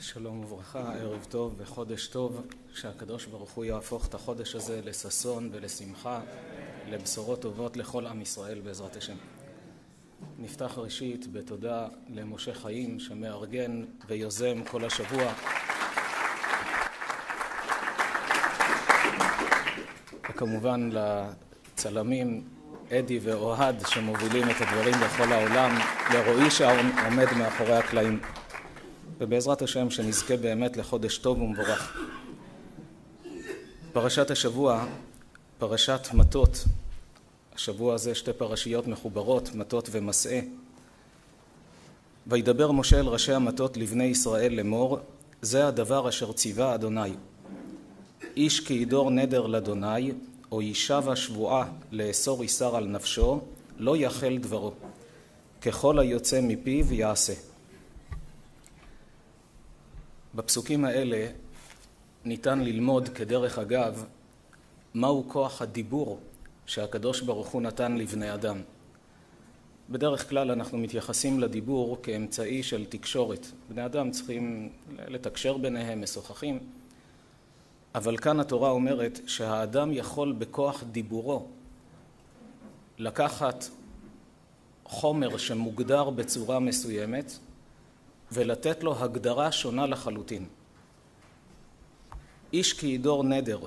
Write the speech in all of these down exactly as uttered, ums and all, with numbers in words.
שלום וברכה, ערב טוב וחודש טוב, שהקדוש ברוך הוא יהפוך את החודש הזה לששון ולשמחה, לבשורות טובות לכל עם ישראל בעזרת השם. נפתח ראשית בתודה למשה חיים שמארגן ויוזם כל השבוע. וכמובן לצלמים אדי ואוהד שמובילים את הדברים בכל העולם, לרועי שעומד מאחורי הקלעים. ובעזרת השם שנזכה באמת לחודש טוב ומבורך. פרשת השבוע, פרשת מטות. השבוע הזה שתי פרשיות מחוברות, מטות ומסעה. וידבר משה אל ראשי המטות לבני ישראל לאמור, זה הדבר אשר ציווה אדוני. איש כי ידור נדר לאדוני, או ישבע שבועה לאסור איסר על נפשו, לא יחל דברו. ככל היוצא מפיו יעשה. בפסוקים האלה ניתן ללמוד כדרך אגב מהו כוח הדיבור שהקדוש ברוך הוא נתן לבני אדם. בדרך כלל אנחנו מתייחסים לדיבור כאמצעי של תקשורת. בני אדם צריכים לתקשר ביניהם, משוחחים. אבל כאן התורה אומרת שהאדם יכול בכוח דיבורו לקחת חומר שמוגדר בצורה מסוימת ולתת לו הגדרה שונה לחלוטין. איש כי ידור נדר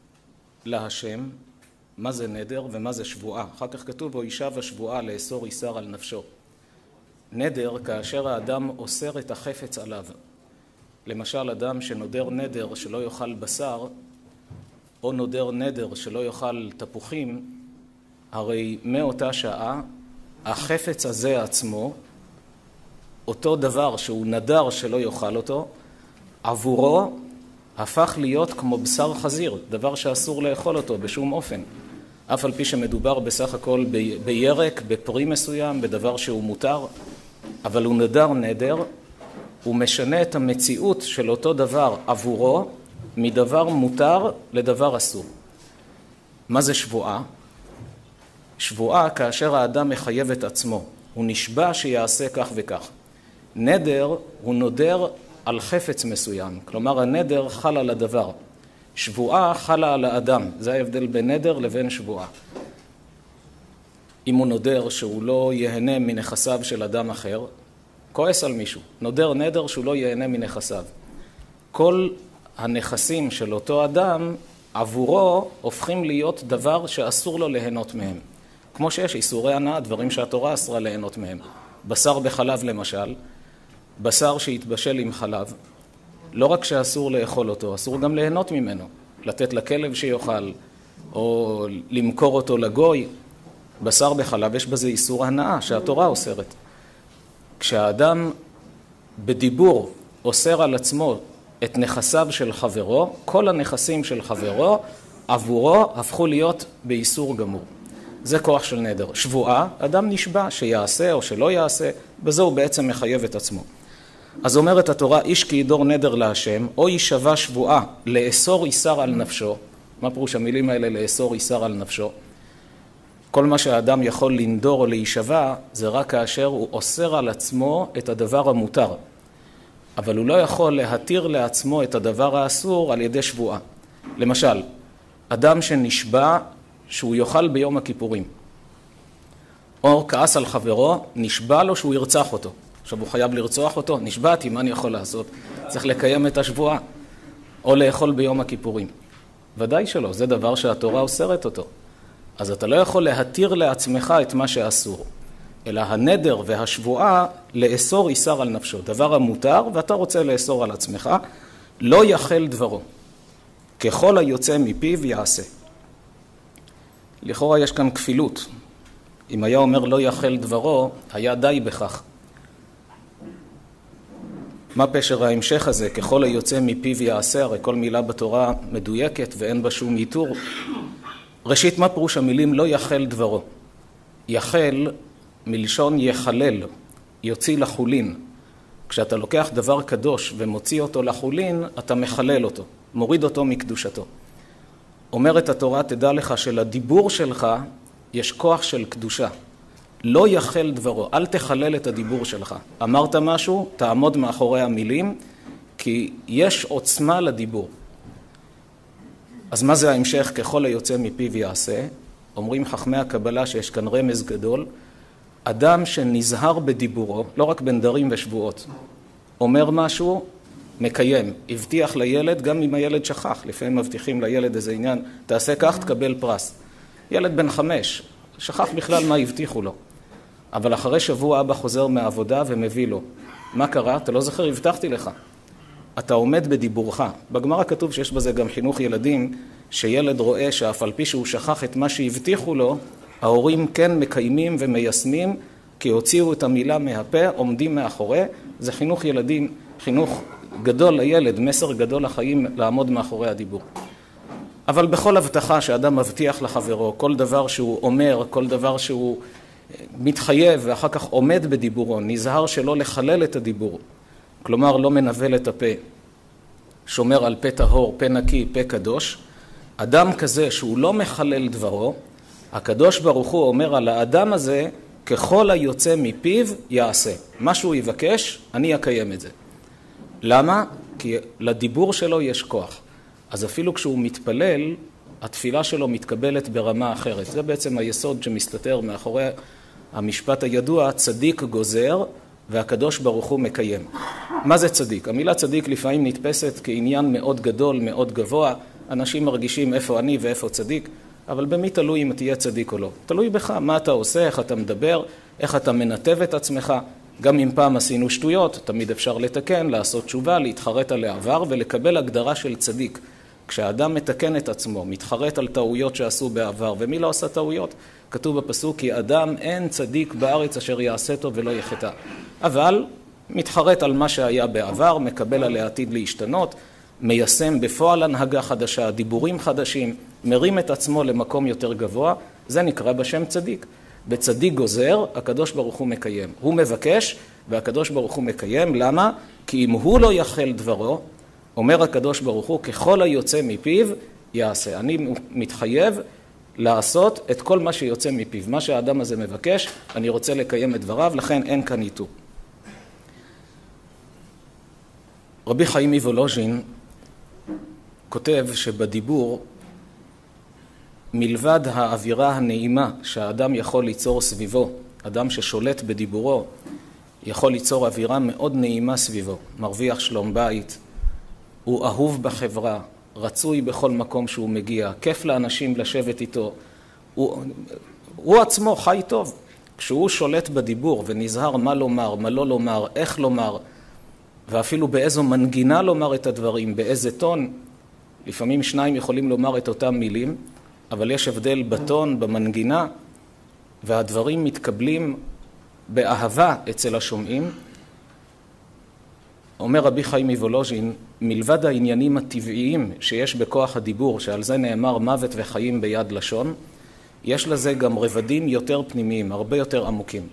להשם, מה זה נדר ומה זה שבועה? אחר כך כתוב בו ישבע שבועה לאסור איסר על נפשו. נדר כאשר האדם אוסר את החפץ עליו. למשל אדם שנודר נדר שלא יאכל בשר, או נודר נדר שלא יאכל תפוחים, הרי מאותה שעה החפץ הזה עצמו, אותו דבר שהוא נדר שלא יאכל אותו, עבורו הפך להיות כמו בשר חזיר, דבר שאסור לאכול אותו בשום אופן. אף על פי שמדובר בסך הכל ב- בירק, בפרי מסוים, בדבר שהוא מותר, אבל הוא נדר נדר, הוא משנה את המציאות של אותו דבר עבורו, מדבר מותר לדבר אסור. מה זה שבועה? שבועה כאשר האדם מחייב את עצמו, הוא נשבע שיעשה כך וכך. נדר הוא נודר על חפץ מסוים, כלומר הנדר חל על הדבר. שבועה חלה על האדם, זה ההבדל בין נדר לבין שבועה. אם הוא נודר שהוא לא יהנה מנכסיו של אדם אחר, כועס על מישהו, נודר נדר שהוא לא יהנה מנכסיו. כל הנכסים של אותו אדם עבורו הופכים להיות דבר שאסור לו ליהנות מהם. כמו שיש איסורי הנאה, דברים שהתורה אסרה ליהנות מהם. בשר בחלב למשל, בשר שהתבשל עם חלב, לא רק שאסור לאכול אותו, אסור גם ליהנות ממנו, לתת לכלב שיאכל, או למכור אותו לגוי. בשר בחלב יש בזה איסור הנאה שהתורה אוסרת. כשהאדם בדיבור אוסר על עצמו את נכסיו של חברו, כל הנכסים של חברו עבורו הפכו להיות באיסור גמור. זה כוח של נדר. שבועה, אדם נשבע שיעשה או שלא יעשה, בזה הוא בעצם מחייב את עצמו. אז אומרת התורה, איש כי ידור נדר להשם, או ישבע שבועה לאסור איסר על נפשו. מה פירוש המילים האלה לאסור איסר על נפשו? כל מה שהאדם יכול לנדור או להישבע, זה רק כאשר הוא אוסר על עצמו את הדבר המותר. אבל הוא לא יכול להתיר לעצמו את הדבר האסור על ידי שבועה. למשל, אדם שנשבע שהוא יאכל ביום הכיפורים, או כעס על חברו, נשבע לו שהוא ירצח אותו. עכשיו הוא חייב לרצוח אותו, נשבעתי, מה אני יכול לעשות? צריך לקיים את השבועה, או לאכול ביום הכיפורים. ודאי שלא, זה דבר שהתורה אוסרת אותו. אז אתה לא יכול להתיר לעצמך את מה שאסור, אלא הנדר והשבועה לאסור איסר על נפשו, דבר המותר ואתה רוצה לאסור על עצמך, לא יחל דברו, ככל היוצא מפיו יעשה. לכאורה יש כאן כפילות. אם היה אומר לא יחל דברו, היה די בכך. מה פשר ההמשך הזה? ככל היוצא מפיו יעשה, הרי כל מילה בתורה מדויקת ואין בה שום ייתור. ראשית, מה פירוש המילים לא יחל דברו? יחל מלשון יחלל, יוציא לחולין. כשאתה לוקח דבר קדוש ומוציא אותו לחולין, אתה מחלל אותו, מוריד אותו מקדושתו. אומרת התורה, תדע לך שלדיבור שלך יש כוח של קדושה. לא יחל דברו, אל תחלל את הדיבור שלך. אמרת משהו, תעמוד מאחורי המילים, כי יש עוצמה לדיבור. אז מה זה ההמשך? ככל היוצא מפיו יעשה. אומרים חכמי הקבלה שיש כאן רמז גדול. אדם שנזהר בדיבורו, לא רק בנדרים ושבועות, אומר משהו, מקיים, הבטיח לילד, גם אם הילד שכח, לפעמים מבטיחים לילד איזה עניין, תעשה כך, תקבל פרס. ילד בן חמש, שכח בכלל מה הבטיחו לו. אבל אחרי שבוע אבא חוזר מהעבודה ומביא לו. מה קרה? אתה לא זוכר, הבטחתי לך. אתה עומד בדיבורך. בגמרא כתוב שיש בזה גם חינוך ילדים, שילד רואה שאף על פי שהוא שכח את מה שהבטיחו לו, ההורים כן מקיימים ומיישמים, כי הוציאו את המילה מהפה, עומדים מאחורי. זה חינוך ילדים, חינוך גדול לילד, מסר גדול לחיים, לעמוד מאחורי הדיבור. אבל בכל הבטחה שאדם מבטיח לחברו, כל דבר שהוא אומר, כל דבר שהוא מתחייב ואחר כך עומד בדיבורו, נזהר שלא לחלל את הדיבור, כלומר לא מנבל את הפה, שומר על פה טהור, פה נקי, פה קדוש. אדם כזה שהוא לא מחלל דברו, הקדוש ברוך הוא אומר על האדם הזה, ככל היוצא מפיו יעשה. מה שהוא יבקש, אני אקיים את זה. למה? כי לדיבור שלו יש כוח. אז אפילו כשהוא מתפלל, התפילה שלו מתקבלת ברמה אחרת. זה בעצם היסוד שמסתתר מאחורי המשפט הידוע, צדיק גוזר והקדוש ברוך הוא מקיים. מה זה צדיק? המילה צדיק לפעמים נתפסת כעניין מאוד גדול, מאוד גבוה. אנשים מרגישים איפה אני ואיפה צדיק, אבל במי תלוי אם תהיה צדיק או לא? תלוי בך, מה אתה עושה, איך אתה מדבר, איך אתה מנתב את עצמך. גם אם פעם עשינו שטויות, תמיד אפשר לתקן, לעשות תשובה, להתחרט על העבר ולקבל הגדרה של צדיק. כשאדם מתקן את עצמו, מתחרט על טעויות שעשו בעבר, ומי לא עשה טעויות? כתוב בפסוק, כי אדם אין צדיק בארץ אשר יעשה טוב ולא יחטא. אבל מתחרט על מה שהיה בעבר, מקבל על העתיד להשתנות, מיישם בפועל הנהגה חדשה, דיבורים חדשים, מרים את עצמו למקום יותר גבוה, זה נקרא בשם צדיק. בצדיק גוזר, הקדוש ברוך הוא מקיים. הוא מבקש והקדוש ברוך הוא מקיים. למה? כי אם הוא לא יחל דברו, אומר הקדוש ברוך הוא, ככל היוצא מפיו יעשה. אני מתחייב לעשות את כל מה שיוצא מפיו. מה שהאדם הזה מבקש, אני רוצה לקיים את דבריו, לכן אין כאן איתו. רבי חיים מוולוז'ין כותב שבדיבור, מלבד האווירה הנעימה שהאדם יכול ליצור סביבו, אדם ששולט בדיבורו, יכול ליצור אווירה מאוד נעימה סביבו, מרוויח שלום בית, הוא אהוב בחברה, רצוי בכל מקום שהוא מגיע, כיף לאנשים לשבת איתו, הוא, הוא עצמו חי טוב. כשהוא שולט בדיבור ונזהר מה לומר, מה לא לומר, איך לומר, ואפילו באיזו מנגינה לומר את הדברים, באיזה טון, לפעמים שניים יכולים לומר את אותם מילים, אבל יש הבדל בטון, במנגינה, והדברים מתקבלים באהבה אצל השומעים. אומר רבי חיים מוולוז'ין, מלבד העניינים הטבעיים שיש בכוח הדיבור, שעל זה נאמר מוות וחיים ביד לשון, יש לזה גם רבדים יותר פנימיים, הרבה יותר עמוקים.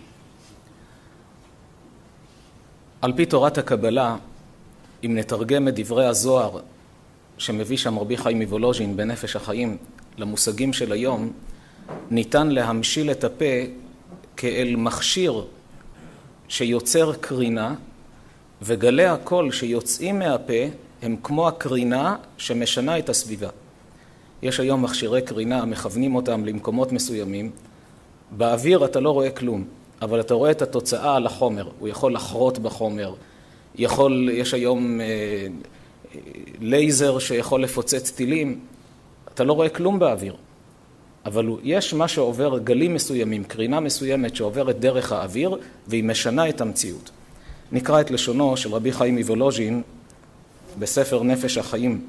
על פי תורת הקבלה, אם נתרגם את דברי הזוהר שמביא שם רבי חיים מוולוז'ין בנפש החיים למושגים של היום, ניתן להמשיל את הפה כאל מכשיר שיוצר קרינה, וגלי הקול שיוצאים מהפה הם כמו הקרינה שמשנה את הסביבה. יש היום מכשירי קרינה, מכוונים אותם למקומות מסוימים. באוויר אתה לא רואה כלום, אבל אתה רואה את התוצאה על החומר. הוא יכול לחרות בחומר. יכול, יש היום אה, לייזר שיכול לפוצץ טילים. אתה לא רואה כלום באוויר. אבל יש מה שעובר, גלים מסוימים, קרינה מסוימת שעוברת דרך האוויר, והיא משנה את המציאות. נקרא את לשונו של רבי חיים מוולוז'ין בספר נפש החיים.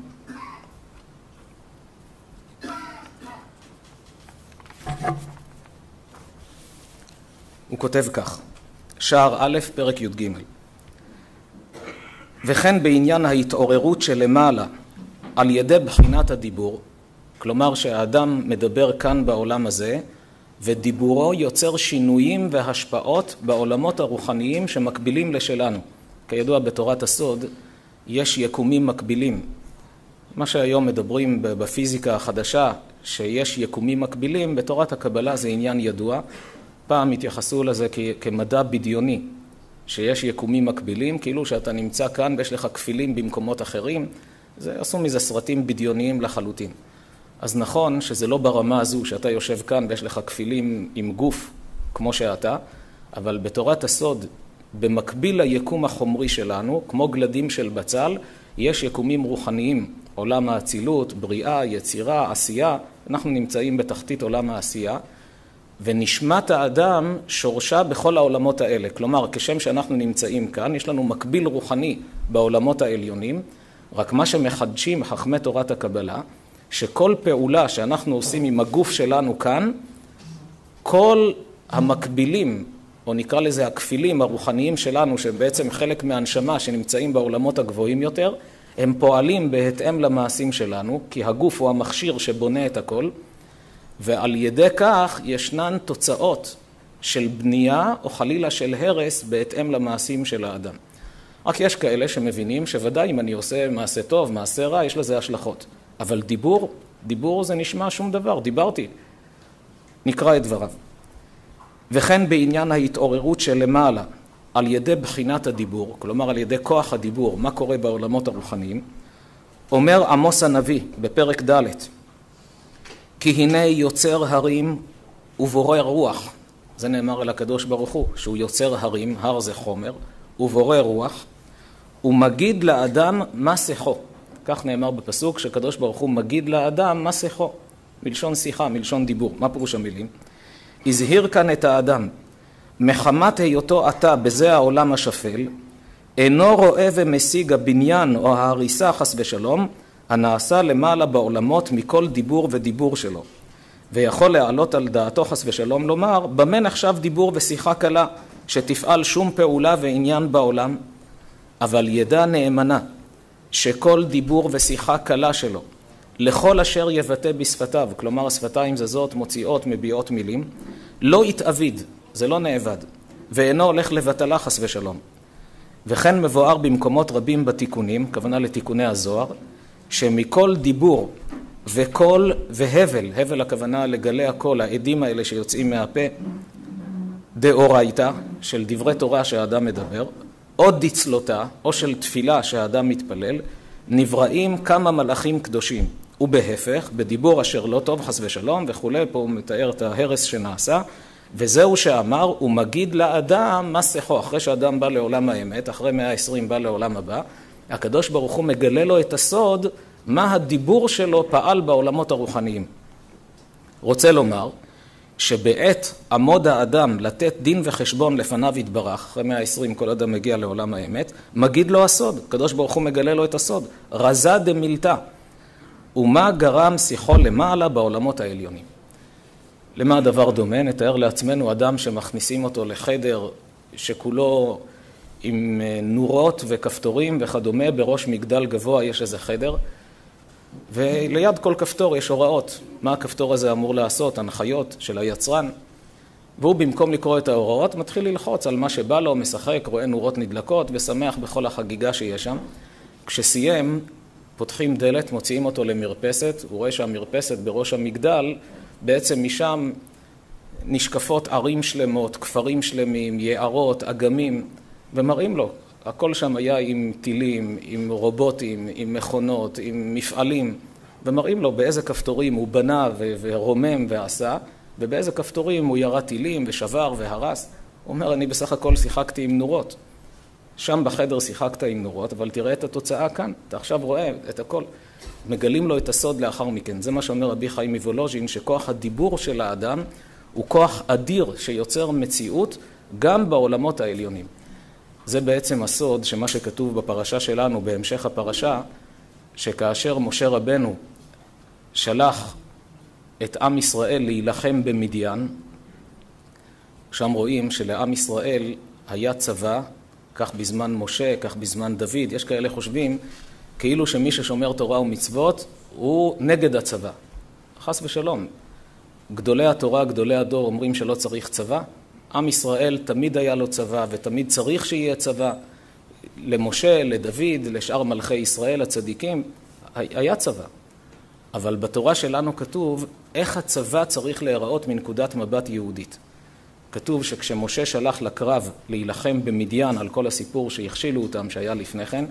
הוא כותב כך, שער א' פרק י"ג. וכן בעניין ההתעוררות שלמעלה על ידי בחינת הדיבור, כלומר שהאדם מדבר כאן בעולם הזה, ודיבורו יוצר שינויים והשפעות בעולמות הרוחניים שמקבילים לשלנו. כידוע בתורת הסוד יש יקומים מקבילים. מה שהיום מדברים בפיזיקה החדשה, שיש יקומים מקבילים, בתורת הקבלה זה עניין ידוע. פעם התייחסו לזה כמדע בדיוני. שיש יקומים מקבילים, כאילו שאתה נמצא כאן ויש לך כפילים במקומות אחרים, זה עשו מזה סרטים בדיוניים לחלוטין. אז נכון שזה לא ברמה הזו שאתה יושב כאן ויש לך כפילים עם גוף כמו שאתה, אבל בתורת הסוד, במקביל ליקום החומרי שלנו, כמו גלדים של בצל, יש יקומים רוחניים, עולם האצילות, בריאה, יצירה, עשייה, אנחנו נמצאים בתחתית עולם העשייה, ונשמת האדם שורשה בכל העולמות האלה. כלומר, כשם שאנחנו נמצאים כאן, יש לנו מקביל רוחני בעולמות העליונים, רק מה שמחדשים חכמי תורת הקבלה, שכל פעולה שאנחנו עושים עם הגוף שלנו כאן, כל המקבילים, או נקרא לזה הכפילים הרוחניים שלנו, שהם בעצם חלק מהנשמה שנמצאים בעולמות הגבוהים יותר, הם פועלים בהתאם למעשים שלנו, כי הגוף הוא המכשיר שבונה את הכל, ועל ידי כך ישנן תוצאות של בנייה או חלילה של הרס בהתאם למעשים של האדם. רק יש כאלה שמבינים שוודאי אם אני עושה מעשה טוב, מעשה רע, יש לזה השלכות. אבל דיבור, דיבור זה נשמע שום דבר, דיברתי. נקרא את דבריו. וכן בעניין ההתעוררות של למעלה, על ידי בחינת הדיבור, כלומר על ידי כוח הדיבור, מה קורה בעולמות הרוחניים, אומר עמוס הנביא בפרק ד' כי הנה יוצר הרים ובורא רוח, זה נאמר אל הקדוש ברוך הוא, שהוא יוצר הרים, הר זה חומר, ובורא רוח, ומגיד לאדם מה שיחו. כך נאמר בפסוק שקדוש ברוך הוא מגיד לאדם מה שיחו, מלשון שיחה, מלשון דיבור. מה פירוש המילים? הזהיר כאן את האדם, מחמת היותו אתה בזה העולם השפל, אינו רואה ומשיג הבניין או ההריסה חס ושלום, הנעשה למעלה בעולמות מכל דיבור ודיבור שלו. ויכול להעלות על דעתו חס ושלום לומר, במה נחשב דיבור ושיחה קלה, שתפעל שום פעולה ועניין בעולם, אבל ידע נאמנה, שכל דיבור ושיחה קלה שלו, לכל אשר יבטא בשפתיו, כלומר השפתיים זזות, מוציאות, מביעות מילים, לא יתאביד, זה לא נאבד, ואינו הולך לבטלה חס ושלום. וכן מבואר במקומות רבים בתיקונים, כוונה לתיקוני הזוהר, שמכל דיבור וקול והבל, הבל הכוונה לגלי הקול, העדים האלה שיוצאים מהפה, דאורייתא, של דברי תורה שהאדם מדבר, או דצלותה, או של תפילה שהאדם מתפלל, נבראים כמה מלאכים קדושים, ובהפך, בדיבור אשר לא טוב חס ושלום וכו', פה הוא מתאר את ההרס שנעשה, וזהו שאמר, הוא מגיד לאדם מה שיחו, אחרי שאדם בא לעולם האמת, אחרי מאה ועשרים בא לעולם הבא, הקדוש ברוך הוא מגלה לו את הסוד, מה הדיבור שלו פעל בעולמות הרוחניים. רוצה לומר, שבעת עמוד האדם לתת דין וחשבון לפניו יתברך, אחרי מאה ועשרים כל אדם מגיע לעולם האמת, מגיד לו הסוד, הקדוש ברוך הוא מגלה לו את הסוד, רזה דמילתא, ומה גרם שיחו למעלה בעולמות העליונים. למה הדבר דומה? נתאר לעצמנו אדם שמכניסים אותו לחדר שכולו עם נורות וכפתורים וכדומה, בראש מגדל גבוה יש איזה חדר, וליד כל כפתור יש הוראות, מה הכפתור הזה אמור לעשות, הנחיות של היצרן, והוא במקום לקרוא את ההוראות מתחיל ללחוץ על מה שבא לו, משחק, רואה נורות נדלקות ושמח בכל החגיגה שיש שם. כשסיים, פותחים דלת, מוציאים אותו למרפסת, הוא רואה שהמרפסת בראש המגדל, בעצם משם נשקפות ערים שלמות, כפרים שלמים, יערות, אגמים, ומראים לו. הכל שם היה עם טילים, עם רובוטים, עם מכונות, עם מפעלים, ומראים לו באיזה כפתורים הוא בנה ורומם ועשה, ובאיזה כפתורים הוא ירה טילים ושבר והרס. הוא אומר, אני בסך הכל שיחקתי עם נורות. שם בחדר שיחקת עם נורות, אבל תראה את התוצאה כאן. אתה עכשיו רואה את הכל. מגלים לו את הסוד לאחר מכן. זה מה שאומר רבי חיים מוולוז'ין, שכוח הדיבור של האדם הוא כוח אדיר שיוצר מציאות גם בעולמות העליונים. זה בעצם הסוד שמה שכתוב בפרשה שלנו, בהמשך הפרשה, שכאשר משה רבנו שלח את עם ישראל להילחם במדיין, שם רואים שלעם ישראל היה צבא, כך בזמן משה, כך בזמן דוד, יש כאלה חושבים כאילו שמי ששומר תורה ומצוות הוא נגד הצבא. חס ושלום. גדולי התורה, גדולי הדור אומרים שלא צריך צבא, עם ישראל תמיד היה לו צבא ותמיד צריך שיהיה צבא. למשה, לדוד, לשאר מלכי ישראל הצדיקים, היה צבא. אבל בתורה שלנו כתוב איך הצבא צריך להיראות מנקודת מבט יהודית. כתוב שכשמשה שלח לקרב להילחם במדיין על כל הסיפור שהכשילו אותם שהיה לפני כן,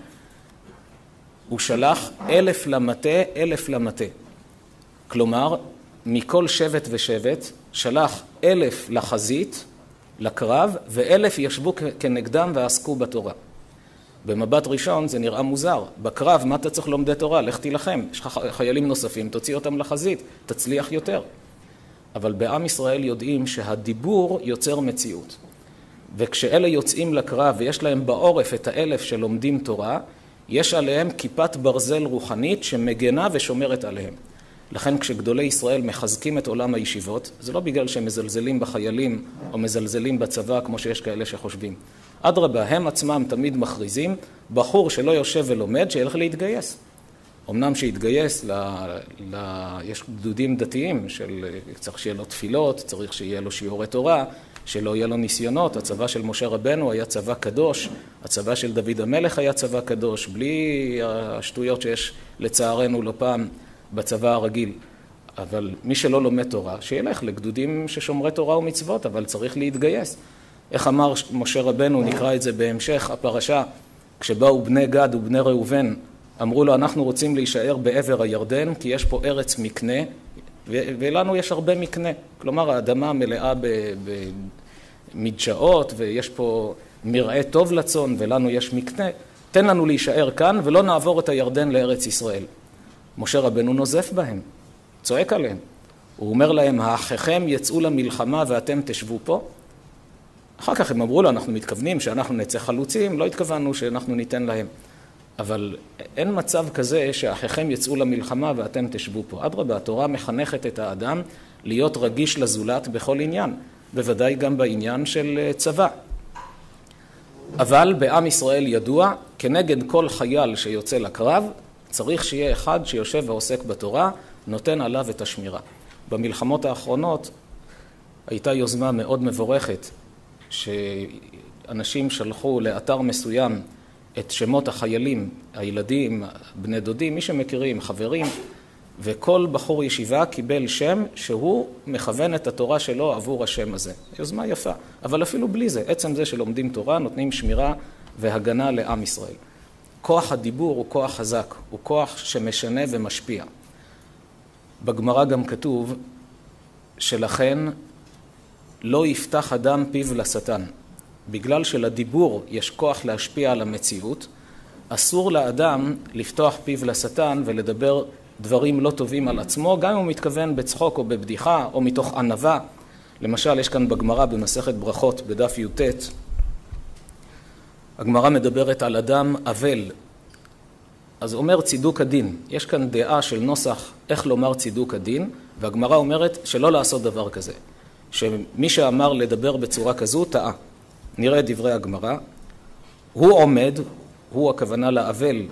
הוא שלח אלף למטה, אלף למטה. כלומר, מכל שבט ושבט שלח אלף לחזית, לקרב, ואלף ישבו כנגדם ועסקו בתורה. במבט ראשון זה נראה מוזר. בקרב, מה אתה צריך לומדי תורה? לך תילחם. יש לך חיילים נוספים, תוציא אותם לחזית, תצליח יותר. אבל בעם ישראל יודעים שהדיבור יוצר מציאות. וכשאלה יוצאים לקרב ויש להם בעורף את האלף שלומדים תורה, יש עליהם כיפת ברזל רוחנית שמגנה ושומרת עליהם. לכן כשגדולי ישראל מחזקים את עולם הישיבות, זה לא בגלל שהם מזלזלים בחיילים או מזלזלים בצבא כמו שיש כאלה שחושבים. אדרבה, הם עצמם תמיד מכריזים, בחור שלא יושב ולומד שילך להתגייס. אמנם שיתגייס, ל... ל... יש גדודים דתיים של צריך שיהיה לו תפילות, צריך שיהיה לו שיעורי תורה, שלא יהיה לו ניסיונות. הצבא של משה רבנו היה צבא קדוש, הצבא של דוד המלך היה צבא קדוש, בלי השטויות שיש לצערנו לא פעם בצבא הרגיל. אבל מי שלא לומד תורה, שילך לגדודים ששומרי תורה ומצוות, אבל צריך להתגייס. איך אמר משה רבנו, נקרא את זה בהמשך הפרשה, כשבאו בני גד ובני ראובן, אמרו לו, אנחנו רוצים להישאר בעבר הירדן, כי יש פה ארץ מקנה, ולנו יש הרבה מקנה. כלומר, האדמה מלאה במדשאות, ויש פה מרעה טוב לצון, ולנו יש מקנה. תן לנו להישאר כאן, ולא נעבור את הירדן לארץ ישראל. משה רבנו נוזף בהם, צועק עליהם. הוא אומר להם, האחיכם יצאו למלחמה ואתם תשבו פה? אחר כך הם אמרו לו, אנחנו מתכוונים שאנחנו נצא חלוצים, לא התכוונו שאנחנו ניתן להם. אבל אין מצב כזה שאחיכם יצאו למלחמה ואתם תשבו פה. אדרבה, התורה מחנכת את האדם להיות רגיש לזולת בכל עניין, בוודאי גם בעניין של צבא. אבל בעם ישראל ידוע, כנגד כל חייל שיוצא לקרב, צריך שיהיה אחד שיושב ועוסק בתורה, נותן עליו את השמירה. במלחמות האחרונות הייתה יוזמה מאוד מבורכת, שאנשים שלחו לאתר מסוים את שמות החיילים, הילדים, בני דודים, מי שמכירים, חברים, וכל בחור ישיבה קיבל שם שהוא מכוון את התורה שלו עבור השם הזה. יוזמה יפה, אבל אפילו בלי זה, עצם זה שלומדים תורה, נותנים שמירה והגנה לעם ישראל. כוח הדיבור הוא כוח חזק, הוא כוח שמשנה ומשפיע. בגמרא גם כתוב שלכן לא יפתח אדם פיו לשטן. בגלל שלדיבור יש כוח להשפיע על המציאות, אסור לאדם לפתוח פיו לשטן ולדבר דברים לא טובים על עצמו, גם אם הוא מתכוון בצחוק או בבדיחה או מתוך ענווה. למשל, יש כאן בגמרא במסכת ברכות בדף י"ט, הגמרא מדברת על אדם אבל. אז אומר צידוק הדין. יש כאן דעה של נוסח איך לומר צידוק הדין, והגמרא אומרת שלא לעשות דבר כזה. שמי שאמר לדבר בצורה כזו טעה. נראה את דברי הגמרא. הוא עומד, הוא הכוונה לאבל,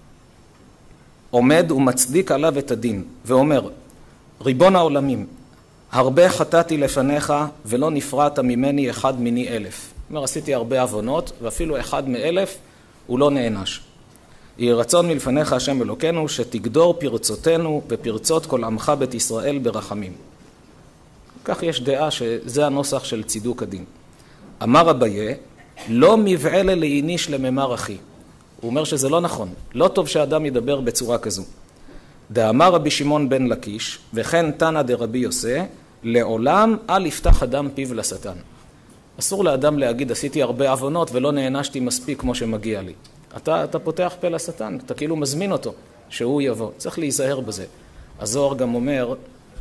עומד ומצדיק עליו את הדין, ואומר, ריבון העולמים, הרבה חטאתי לפניך ולא נפרעת ממני אחד מיני אלף. אומר, עשיתי הרבה עוונות, ואפילו אחד מאלף הוא לא נענש. יהי רצון מלפניך השם אלוקינו, שתגדור פרצותינו ופרצות כל עמך בית ישראל ברחמים. כך יש דעה שזה הנוסח של צידוק הדין. אמר אביה, לא מבעלה לעיניש לממר אחי. הוא אומר שזה לא נכון. לא טוב שאדם ידבר בצורה כזו. דאמר רבי שמעון בן לקיש, וכן תנא דרבי יוסי, לעולם אל יפתח אדם פיו לשטן. אסור לאדם להגיד, עשיתי הרבה עוונות ולא נענשתי מספיק כמו שמגיע לי. אתה, אתה פותח פה לשטן, אתה כאילו מזמין אותו שהוא יבוא. צריך להיזהר בזה. הזוהר גם אומר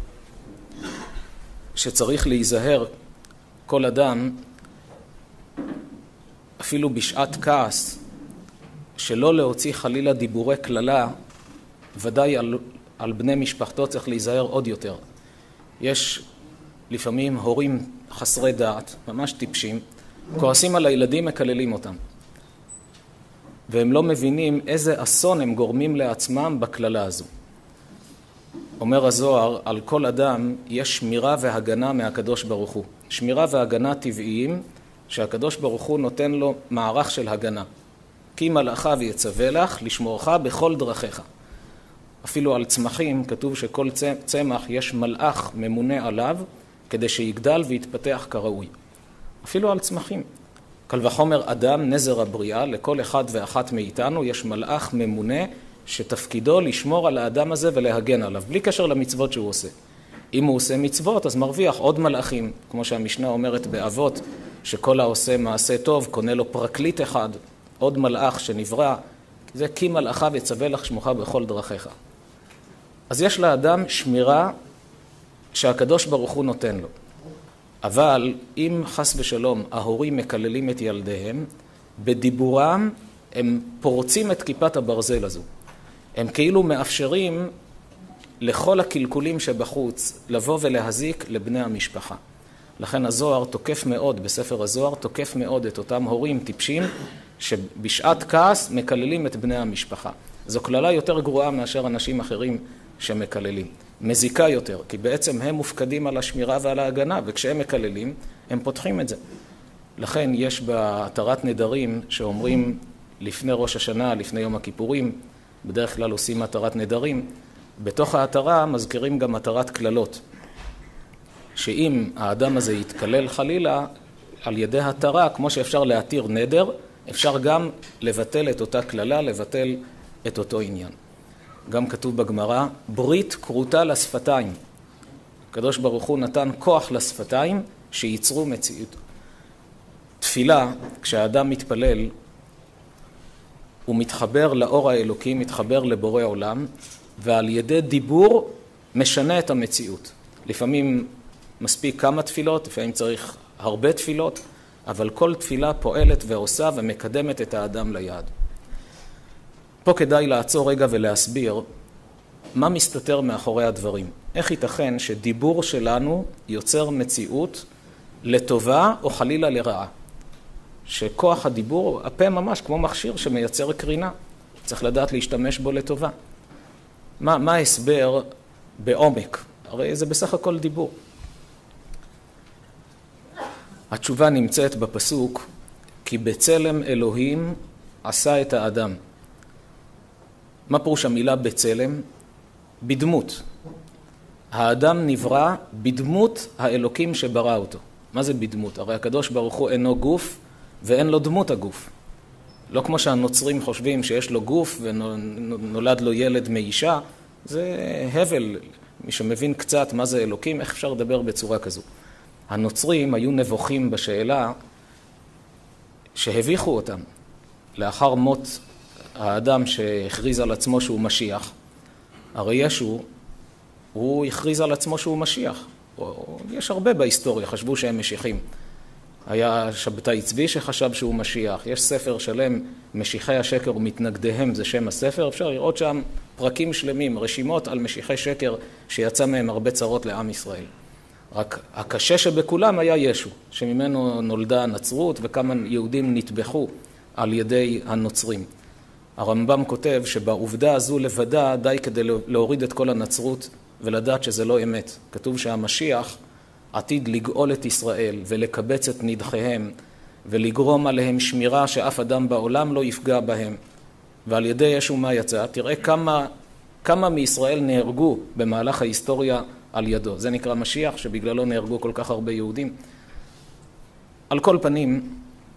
שצריך להיזהר כל אדם, אפילו בשעת כעס, שלא להוציא חלילה דיבורי כללה, ודאי על, על בני משפחתו צריך להיזהר עוד יותר. יש לפעמים הורים חסרי דעת, ממש טיפשים, כועסים על הילדים, מקללים אותם. והם לא מבינים איזה אסון הם גורמים לעצמם בכללה הזו. אומר הזוהר, על כל אדם יש שמירה והגנה מהקדוש ברוך הוא. שמירה והגנה טבעיים, שהקדוש ברוך הוא נותן לו מערך של הגנה. כי מלאכיו יצווה לך לשמורך בכל דרכיך. אפילו על צמחים כתוב שכל צמח יש מלאך ממונה עליו, כדי שיגדל ויתפתח כראוי. אפילו על צמחים. קל וחומר אדם, נזר הבריאה, לכל אחד ואחת מאיתנו יש מלאך ממונה שתפקידו לשמור על האדם הזה ולהגן עליו, בלי קשר למצוות שהוא עושה. אם הוא עושה מצוות, אז מרוויח עוד מלאכים, כמו שהמשנה אומרת באבות, שכל העושה מעשה טוב, קונה לו פרקליט אחד, עוד מלאך שנברא, זה כי מלאכיו יצווה לך שמך בכל דרכיך. אז יש לאדם שמירה שהקדוש ברוך הוא נותן לו. אבל אם חס ושלום ההורים מקללים את ילדיהם, בדיבורם הם פורצים את כיפת הברזל הזו. הם כאילו מאפשרים לכל הקלקולים שבחוץ לבוא ולהזיק לבני המשפחה. לכן הזוהר תוקף מאוד, בספר הזוהר תוקף מאוד את אותם הורים טיפשים שבשעת כעס מקללים את בני המשפחה. זו כללה יותר גרועה מאשר אנשים אחרים שמקללים. מזיקה יותר, כי בעצם הם מופקדים על השמירה ועל ההגנה, וכשהם מקללים, הם פותחים את זה. לכן יש בהתרת נדרים שאומרים לפני ראש השנה, לפני יום הכיפורים, בדרך כלל עושים התרת נדרים, בתוך ההתרה מזכירים גם התרת כללות. שאם האדם הזה יתקלל חלילה, על ידי התרה, כמו שאפשר להתיר נדר, אפשר גם לבטל את אותה כללה, לבטל את אותו עניין. גם כתוב בגמרא, ברית כרותה לשפתיים. הקדוש ברוך הוא נתן כוח לשפתיים שייצרו מציאות. תפילה, כשהאדם מתפלל, הוא מתחבר לאור האלוקי, מתחבר לבורא עולם, ועל ידי דיבור משנה את המציאות. לפעמים מספיק כמה תפילות, לפעמים צריך הרבה תפילות, אבל כל תפילה פועלת ועושה ומקדמת את האדם ליעד. פה כדאי לעצור רגע ולהסביר מה מסתתר מאחורי הדברים. איך ייתכן שדיבור שלנו יוצר מציאות לטובה או חלילה לרעה? שכוח הדיבור, הפה ממש כמו מכשיר שמייצר קרינה, צריך לדעת להשתמש בו לטובה. מה, מה ההסבר בעומק? הרי זה בסך הכל דיבור. התשובה נמצאת בפסוק, כי בצלם אלוהים עשה את האדם. מה פירוש המילה בצלם? בדמות. האדם נברא בדמות האלוקים שברא אותו. מה זה בדמות? הרי הקדוש ברוך הוא אינו גוף ואין לו דמות הגוף. לא כמו שהנוצרים חושבים שיש לו גוף ונולד לו ילד מאישה, זה הבל. מי שמבין קצת מה זה אלוקים, איך אפשר לדבר בצורה כזו? הנוצרים היו נבוכים בשאלה שהביכו אותם. לאחר מות האדם שהכריז על עצמו שהוא משיח, הרי ישו, הוא הכריז על עצמו שהוא משיח. יש הרבה בהיסטוריה, חשבו שהם משיחים. היה שבתאי צבי שחשב שהוא משיח. יש ספר שלם, משיחי השקר ומתנגדיהם, זה שם הספר. אפשר לראות שם פרקים שלמים, רשימות על משיחי שקר שיצא מהם הרבה צרות לעם ישראל. רק הקשה שבכולם היה ישו, שממנו נולדה הנצרות וכמה יהודים נטבחו על ידי הנוצרים. הרמב"ם כותב שבעובדה הזו לבדה די כדי להוריד את כל הנצרות ולדעת שזה לא אמת. כתוב שהמשיח עתיד לגאול את ישראל ולקבץ את נדחיהם ולגרום עליהם שמירה שאף אדם בעולם לא יפגע בהם. ועל ידי ישו מה יצא? תראה כמה, כמה מישראל נהרגו במהלך ההיסטוריה על ידו. זה נקרא משיח שבגללו נהרגו כל כך הרבה יהודים. על כל פנים,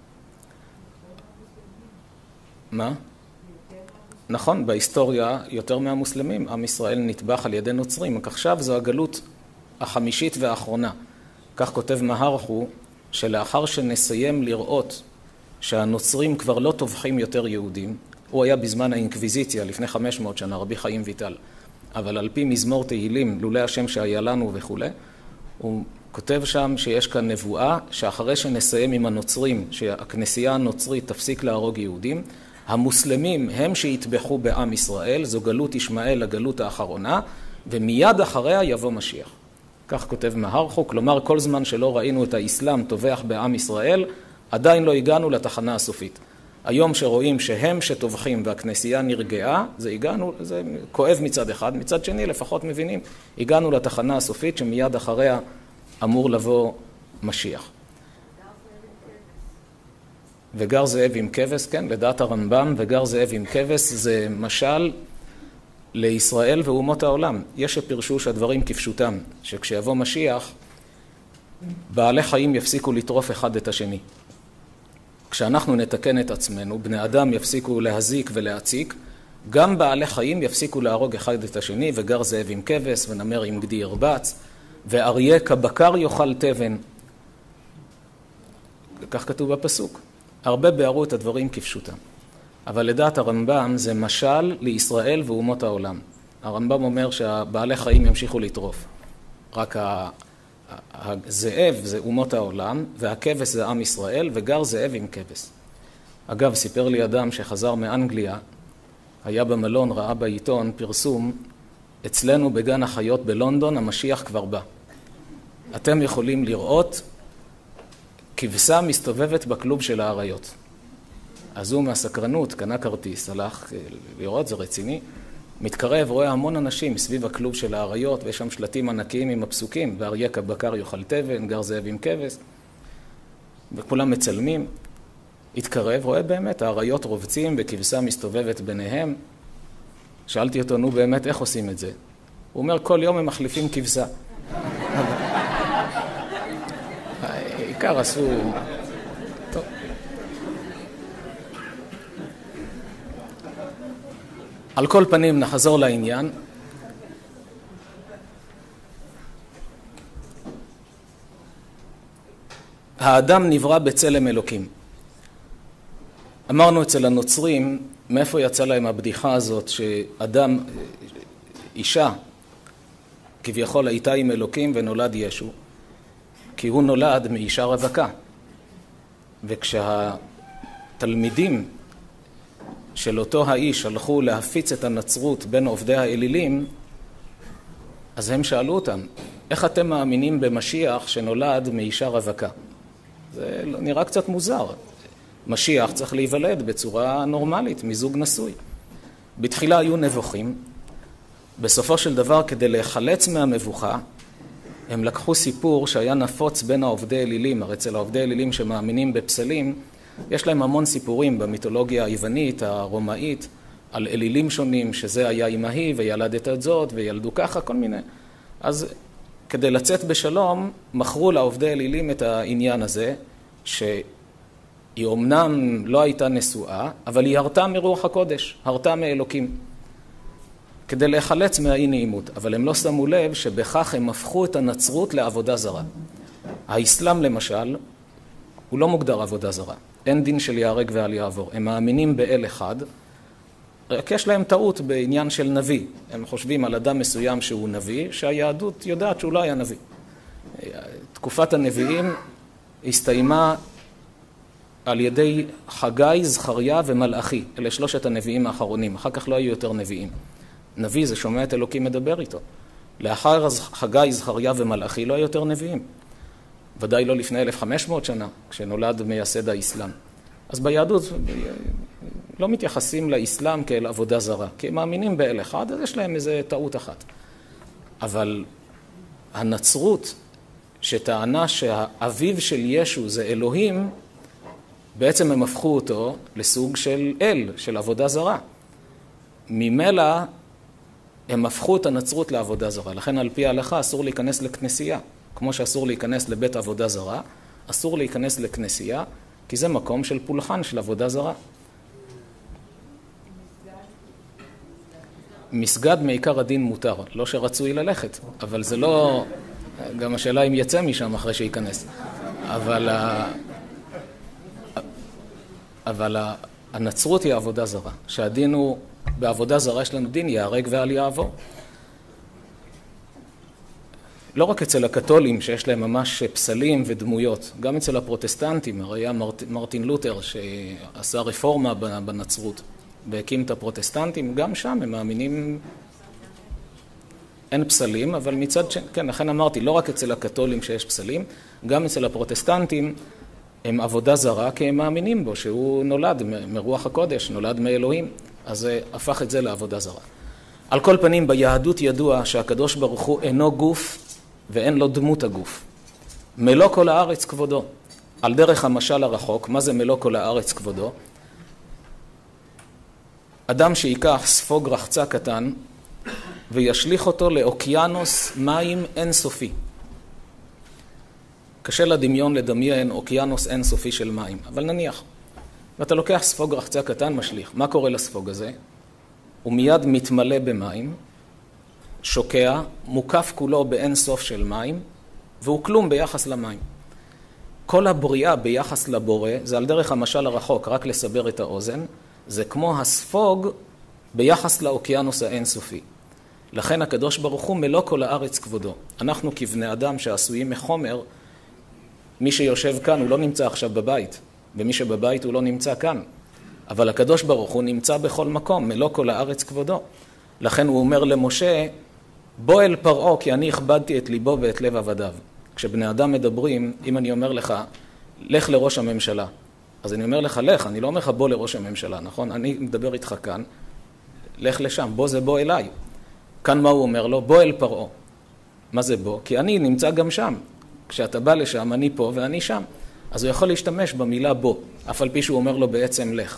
מה? נכון, בהיסטוריה יותר מהמוסלמים, עם ישראל נטבח על ידי נוצרים, רק עכשיו זו הגלות החמישית והאחרונה. כך כותב מהרחו, שלאחר שנסיים לראות שהנוצרים כבר לא טובחים יותר יהודים, הוא היה בזמן האינקוויזיציה לפני חמש מאות שנה, רבי חיים ויטל, אבל על פי מזמור תהילים, לולא השם שהיה לנו וכו', הוא כותב שם שיש כאן נבואה שאחרי שנסיים עם הנוצרים, שהכנסייה הנוצרית תפסיק להרוג יהודים, המוסלמים הם שיתבחו בעם ישראל, זו גלות ישמעאל, הגלות האחרונה, ומיד אחריה יבוא משיח. כך כותב מהרחו, כלומר כל זמן שלא ראינו את האסלאם טובח בעם ישראל, עדיין לא הגענו לתחנה הסופית. היום שרואים שהם שטובחים והכנסייה נרגעה, זה הגענו, זה כואב מצד אחד, מצד שני לפחות מבינים, הגענו לתחנה הסופית שמיד אחריה אמור לבוא משיח. וגר זאב עם כבש, כן, לדעת הרמב"ם, וגר זאב עם כבש זה משל לישראל ואומות העולם. יש שפרשו שהדברים כפשוטם, שכשיבוא משיח, בעלי חיים יפסיקו לטרוף אחד את השני. כשאנחנו נתקן את עצמנו, בני אדם יפסיקו להזיק ולהציק, גם בעלי חיים יפסיקו להרוג אחד את השני, וגר זאב עם כבש, ונמר עם גדי ירבץ, ואריה כבקר יאכל תבן. כך כתוב בפסוק. הרבה ביארו את הדברים כפשוטם. אבל לדעת הרמב"ם זה משל לישראל ואומות העולם. הרמב"ם אומר שהבעלי חיים ימשיכו לטרוף. רק הזאב זה אומות העולם, והכבש זה עם ישראל, וגר זאב עם כבש. אגב, סיפר לי אדם שחזר מאנגליה, היה במלון, ראה בעיתון פרסום, אצלנו בגן החיות בלונדון המשיח כבר בא. אתם יכולים לראות כבשה מסתובבת בקלוב של האריות. אז הוא מהסקרנות, קנה כרטיס, הלך לראות, זה רציני, מתקרב, רואה המון אנשים סביב הכלוב של האריות, ויש שם שלטים ענקיים עם הפסוקים, ואריה כבקר יאכל תבן, גר זאב עם כבש, וכולם מצלמים. התקרב, רואה באמת, האריות רובצים וכבשה מסתובבת ביניהם. שאלתי אותו, נו באמת, איך עושים את זה? הוא אומר, כל יום הם מחליפים כבשה. העיקר עשו... טוב. על כל פנים, נחזור לעניין. האדם נברא בצלם אלוקים. אמרנו אצל הנוצרים, מאיפה יצא להם הבדיחה הזאת שאדם, אישה, כביכול הייתה עם אלוקים ונולד ישו, כי הוא נולד מאישה רווקה. וכשהתלמידים של אותו האיש הלכו להפיץ את הנצרות בין עובדי האלילים, אז הם שאלו אותם, איך אתם מאמינים במשיח שנולד מאישה רווקה? זה נראה קצת מוזר. משיח צריך להיוולד בצורה נורמלית, מזוג נשוי. בתחילה היו נבוכים. בסופו של דבר, כדי להיחלץ מהמבוכה, הם לקחו סיפור שהיה נפוץ בין העובדי אלילים. הרי אצל העובדי אלילים שמאמינים בפסלים, יש להם המון סיפורים במיתולוגיה היוונית, הרומאית, על אלילים שונים, שזה היה אמהי וילדת את זאת וילדו ככה, כל מיני. אז כדי לצאת בשלום, מכרו לעובדי אלילים את העניין הזה, שהיא אומנם לא הייתה נשואה, אבל היא הרתה מרוח הקודש, הרתה מאלוקים, כדי להיחלץ מהאי נעימות. אבל הם לא שמו לב שבכך הם הפכו את הנצרות לעבודה זרה. האסלאם למשל, הוא לא מוגדר עבודה זרה. אין דין של יהרג ואל יעבור. הם מאמינים באל אחד, רק יש להם טעות בעניין של נביא. הם חושבים על אדם מסוים שהוא נביא, שהיהדות יודעת שהוא לא היה נביא. תקופת הנביאים הסתיימה על ידי חגי, זכריה ומלאכי. אלה שלושת הנביאים האחרונים. אחר כך לא היו יותר נביאים. נביא זה שומע את אלוקים מדבר איתו. לאחר חגי, זכריה ומלאכי לא היו יותר נביאים. ודאי לא לפני אלף וחמש מאות שנה, כשנולד מייסד האסלאם. אז ביהדות לא מתייחסים לאסלאם כאל עבודה זרה, כי הם מאמינים באל אחד, אז יש להם איזו טעות אחת. אבל הנצרות, שטענה שהאביב של ישו זה אלוהים, בעצם הם הפכו אותו לסוג של אל, של עבודה זרה. ממילא הם הפכו את הנצרות לעבודה זרה. לכן על פי ההלכה אסור להיכנס לכנסייה. כמו שאסור להיכנס לבית עבודה זרה, אסור להיכנס לכנסייה, כי זה מקום של פולחן של עבודה זרה. מסגד מעיקר הדין מותר, לא שרצוי ללכת, אבל זה לא, גם השאלה אם יצא משם אחרי שייכנס. אבל, אבל הנצרות היא עבודה זרה, שהדין הוא, בעבודה זרה יש לנו דין, יהרג ואל יעבור. לא רק אצל הקתולים שיש להם ממש פסלים ודמויות, גם אצל הפרוטסטנטים, הרי היה מרט, מרטין לותר שעשה רפורמה בנצרות והקים את הפרוטסטנטים, גם שם הם מאמינים, אין פסלים, אבל מצד ש... כן, לכן אמרתי, לא רק אצל הקתולים שיש פסלים, גם אצל הפרוטסטנטים הם עבודה זרה, כי הם מאמינים בו שהוא נולד מרוח הקודש, נולד מאלוהים, אז זה הפך את זה לעבודה זרה. על כל פנים, ביהדות ידוע שהקדוש ברוך הוא אינו גוף ואין לו דמות הגוף. מלוא כל הארץ כבודו. על דרך המשל הרחוק, מה זה מלוא כל הארץ כבודו? אדם שיקח ספוג רחצה קטן וישליך אותו לאוקיינוס מים אינסופי. קשה לדמיון לדמיין אוקיינוס אינסופי של מים, אבל נניח. ואתה לוקח ספוג רחצה קטן, משליך. מה קורה לספוג הזה? הוא מיד מתמלא במים, שוקע, מוקף כולו באין סוף של מים, והוא כלום ביחס למים. כל הבריאה ביחס לבורא, זה על דרך המשל הרחוק, רק לסבר את האוזן, זה כמו הספוג ביחס לאוקיינוס האינסופי. לכן הקדוש ברוך הוא מלוא כל הארץ כבודו. אנחנו כבני אדם שעשויים מחומר, מי שיושב כאן הוא לא נמצא עכשיו בבית, ומי שבבית הוא לא נמצא כאן. אבל הקדוש ברוך הוא נמצא בכל מקום, מלוא כל הארץ כבודו. לכן הוא אומר למשה, בוא אל פרעה כי אני הכבדתי את ליבו ואת לב עבדיו. כשבני אדם מדברים, אם אני אומר לך, לך לראש הממשלה, אז אני אומר לך, לך, אני לא אומר לך בוא לראש הממשלה, נכון? אני מדבר איתך כאן, לך לשם, בוא זה בוא אליי. כאן מה הוא אומר לו? בוא אל פרעה. מה זה בוא? כי אני נמצא גם שם. כשאתה בא לשם, אני פה ואני שם. אז הוא יכול להשתמש במילה בוא, אף על פי שהוא אומר לו בעצם לך.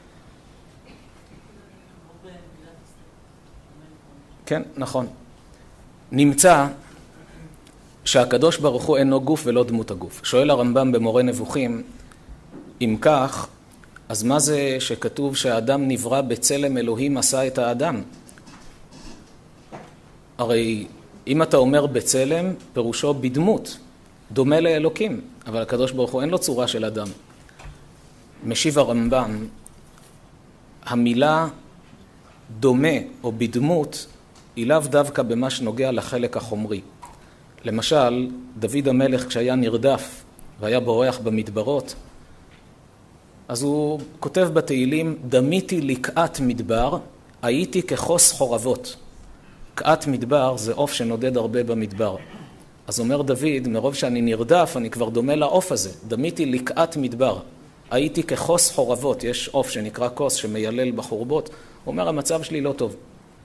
כן, נכון. נמצא שהקדוש ברוך הוא אינו גוף ולא דמות הגוף. שואל הרמב"ם במורה נבוכים, אם כך, אז מה זה שכתוב שהאדם נברא בצלם אלוהים עשה את האדם? הרי אם אתה אומר בצלם, פירושו בדמות, דומה לאלוקים, אבל הקדוש ברוך הוא אין לו צורה של אדם. משיב הרמב"ם, המילה דומה או בדמות היא לאו דווקא במה שנוגע לחלק החומרי. למשל, דוד המלך כשהיה נרדף והיה בורח במדברות, אז הוא כותב בתהילים, דמיתי לקעת מדבר, הייתי כחוס חורבות. קעת מדבר זה עוף שנודד הרבה במדבר. אז אומר דוד, מרוב שאני נרדף, אני כבר דומה לעוף הזה. דמיתי לקעת מדבר, הייתי כחוס חורבות. יש עוף שנקרא כוס שמיילל בחורבות. הוא אומר, המצב שלי לא טוב.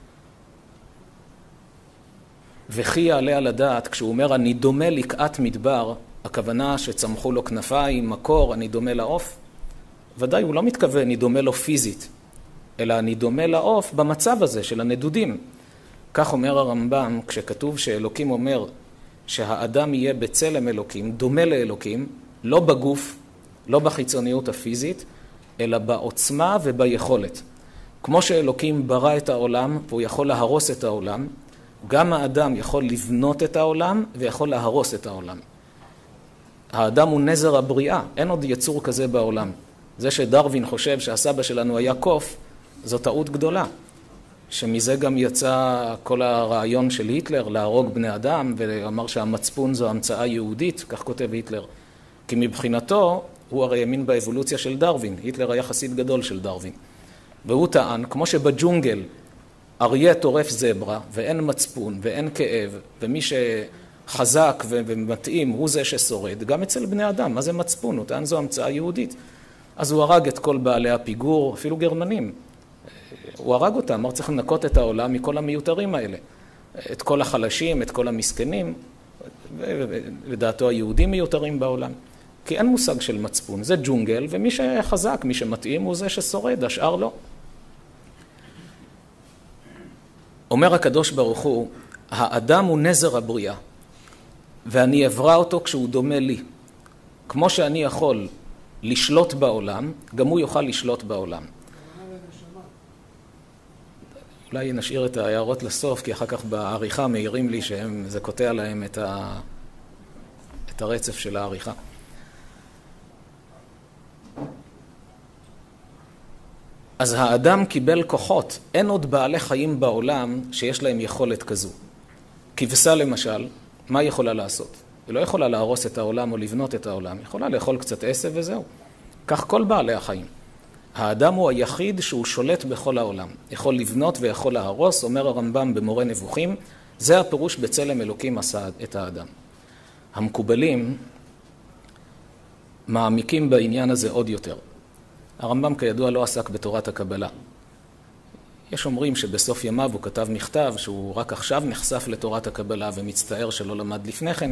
וכי יעלה על הדעת, כשהוא אומר, אני דומה לקעת מדבר, הכוונה שצמחו לו כנפיים, מקור, אני דומה לעוף. ודאי, הוא לא מתכוון, אני דומה לו פיזית, אלא אני דומה לעוף במצב הזה של הנדודים. כך אומר הרמב"ם, כשכתוב שאלוקים אומר שהאדם יהיה בצלם אלוקים, דומה לאלוקים, לא בגוף, לא בחיצוניות הפיזית, אלא בעוצמה וביכולת. כמו שאלוקים ברא את העולם, והוא יכול להרוס את העולם, גם האדם יכול לבנות את העולם ויכול להרוס את העולם. האדם הוא נזר הבריאה, אין עוד יצור כזה בעולם. זה שדרווין חושב שהסבא שלנו היה קוף, זו טעות גדולה. שמזה גם יצא כל הרעיון של היטלר להרוג בני אדם, ואמר שהמצפון זו המצאה יהודית, כך כותב היטלר. כי מבחינתו, הוא הרי האמין באבולוציה של דרווין. היטלר היה חסיד גדול של דרווין. והוא טען, כמו שבג'ונגל אריה טורף זברה, ואין מצפון, ואין כאב, ומי שחזק ומתאים הוא זה ששורד, גם אצל בני אדם, מה זה מצפון? הוא טען זו המצאה יהודית. אז הוא הרג את כל בעלי הפיגור, אפילו גרמנים. הוא הרג אותם, אמר צריך לנקות את העולם מכל המיותרים האלה. את כל החלשים, את כל המסכנים, ודעתו היהודים מיותרים בעולם. כי אין מושג של מצפון, זה ג'ונגל, ומי שחזק, מי שמתאים הוא זה ששורד, השאר לא. אומר הקדוש ברוך הוא, האדם הוא נזר הבריאה, ואני אברא אותו כשהוא דומה לי. כמו שאני יכול לשלוט בעולם, גם הוא יוכל לשלוט בעולם. אולי נשאיר את ההערות לסוף, כי אחר כך בעריכה מעירים לי שזה קוטע להם את, ה... את הרצף של העריכה. אז האדם קיבל כוחות, אין עוד בעלי חיים בעולם שיש להם יכולת כזו. כבשה למשל, מה היא יכולה לעשות? היא לא יכולה להרוס את העולם או לבנות את העולם, היא יכולה לאכול קצת עשב וזהו. כך כל בעלי החיים. האדם הוא היחיד שהוא שולט בכל העולם. יכול לבנות ויכול להרוס, אומר הרמב"ם במורה נבוכים, זה הפירוש בצלם אלוקים עשה את האדם. המקובלים מעמיקים בעניין הזה עוד יותר. הרמב"ם כידוע לא עסק בתורת הקבלה. יש אומרים שבסוף ימיו הוא כתב מכתב שהוא רק עכשיו נחשף לתורת הקבלה ומצטער שלא למד לפני כן.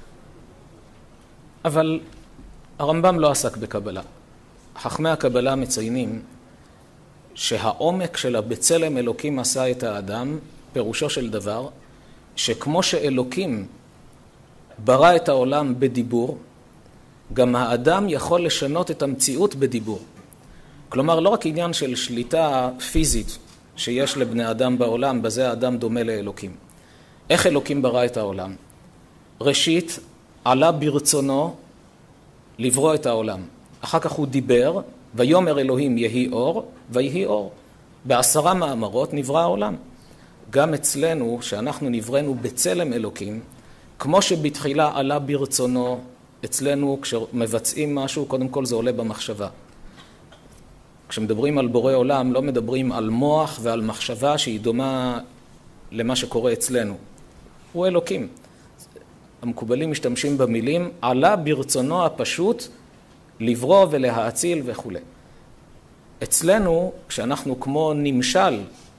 אבל הרמב"ם לא עסק בקבלה. חכמי הקבלה מציינים שהעומק של הבצלם אלוקים עשה את האדם, פירושו של דבר, שכמו שאלוקים ברא את העולם בדיבור, גם האדם יכול לשנות את המציאות בדיבור. כלומר, לא רק עניין של שליטה פיזית שיש לבני אדם בעולם, בזה האדם דומה לאלוקים. איך אלוקים ברא את העולם? ראשית, עלה ברצונו לברוא את העולם. אחר כך הוא דיבר, ויאמר אלוהים יהי אור, ויהי אור. בעשרה מאמרות נברא העולם. גם אצלנו, שאנחנו נבראנו בצלם אלוקים, כמו שבתחילה עלה ברצונו, אצלנו כשמבצעים משהו, קודם כל זה עולה במחשבה. כשמדברים על בורא עולם, לא מדברים על מוח ועל מחשבה שהיא דומה למה שקורה אצלנו. הוא אלוקים. המקובלים משתמשים במילים, עלה ברצונו הפשוט לברוא ולהאציל וכו'. אצלנו, כשאנחנו כמו נמשל,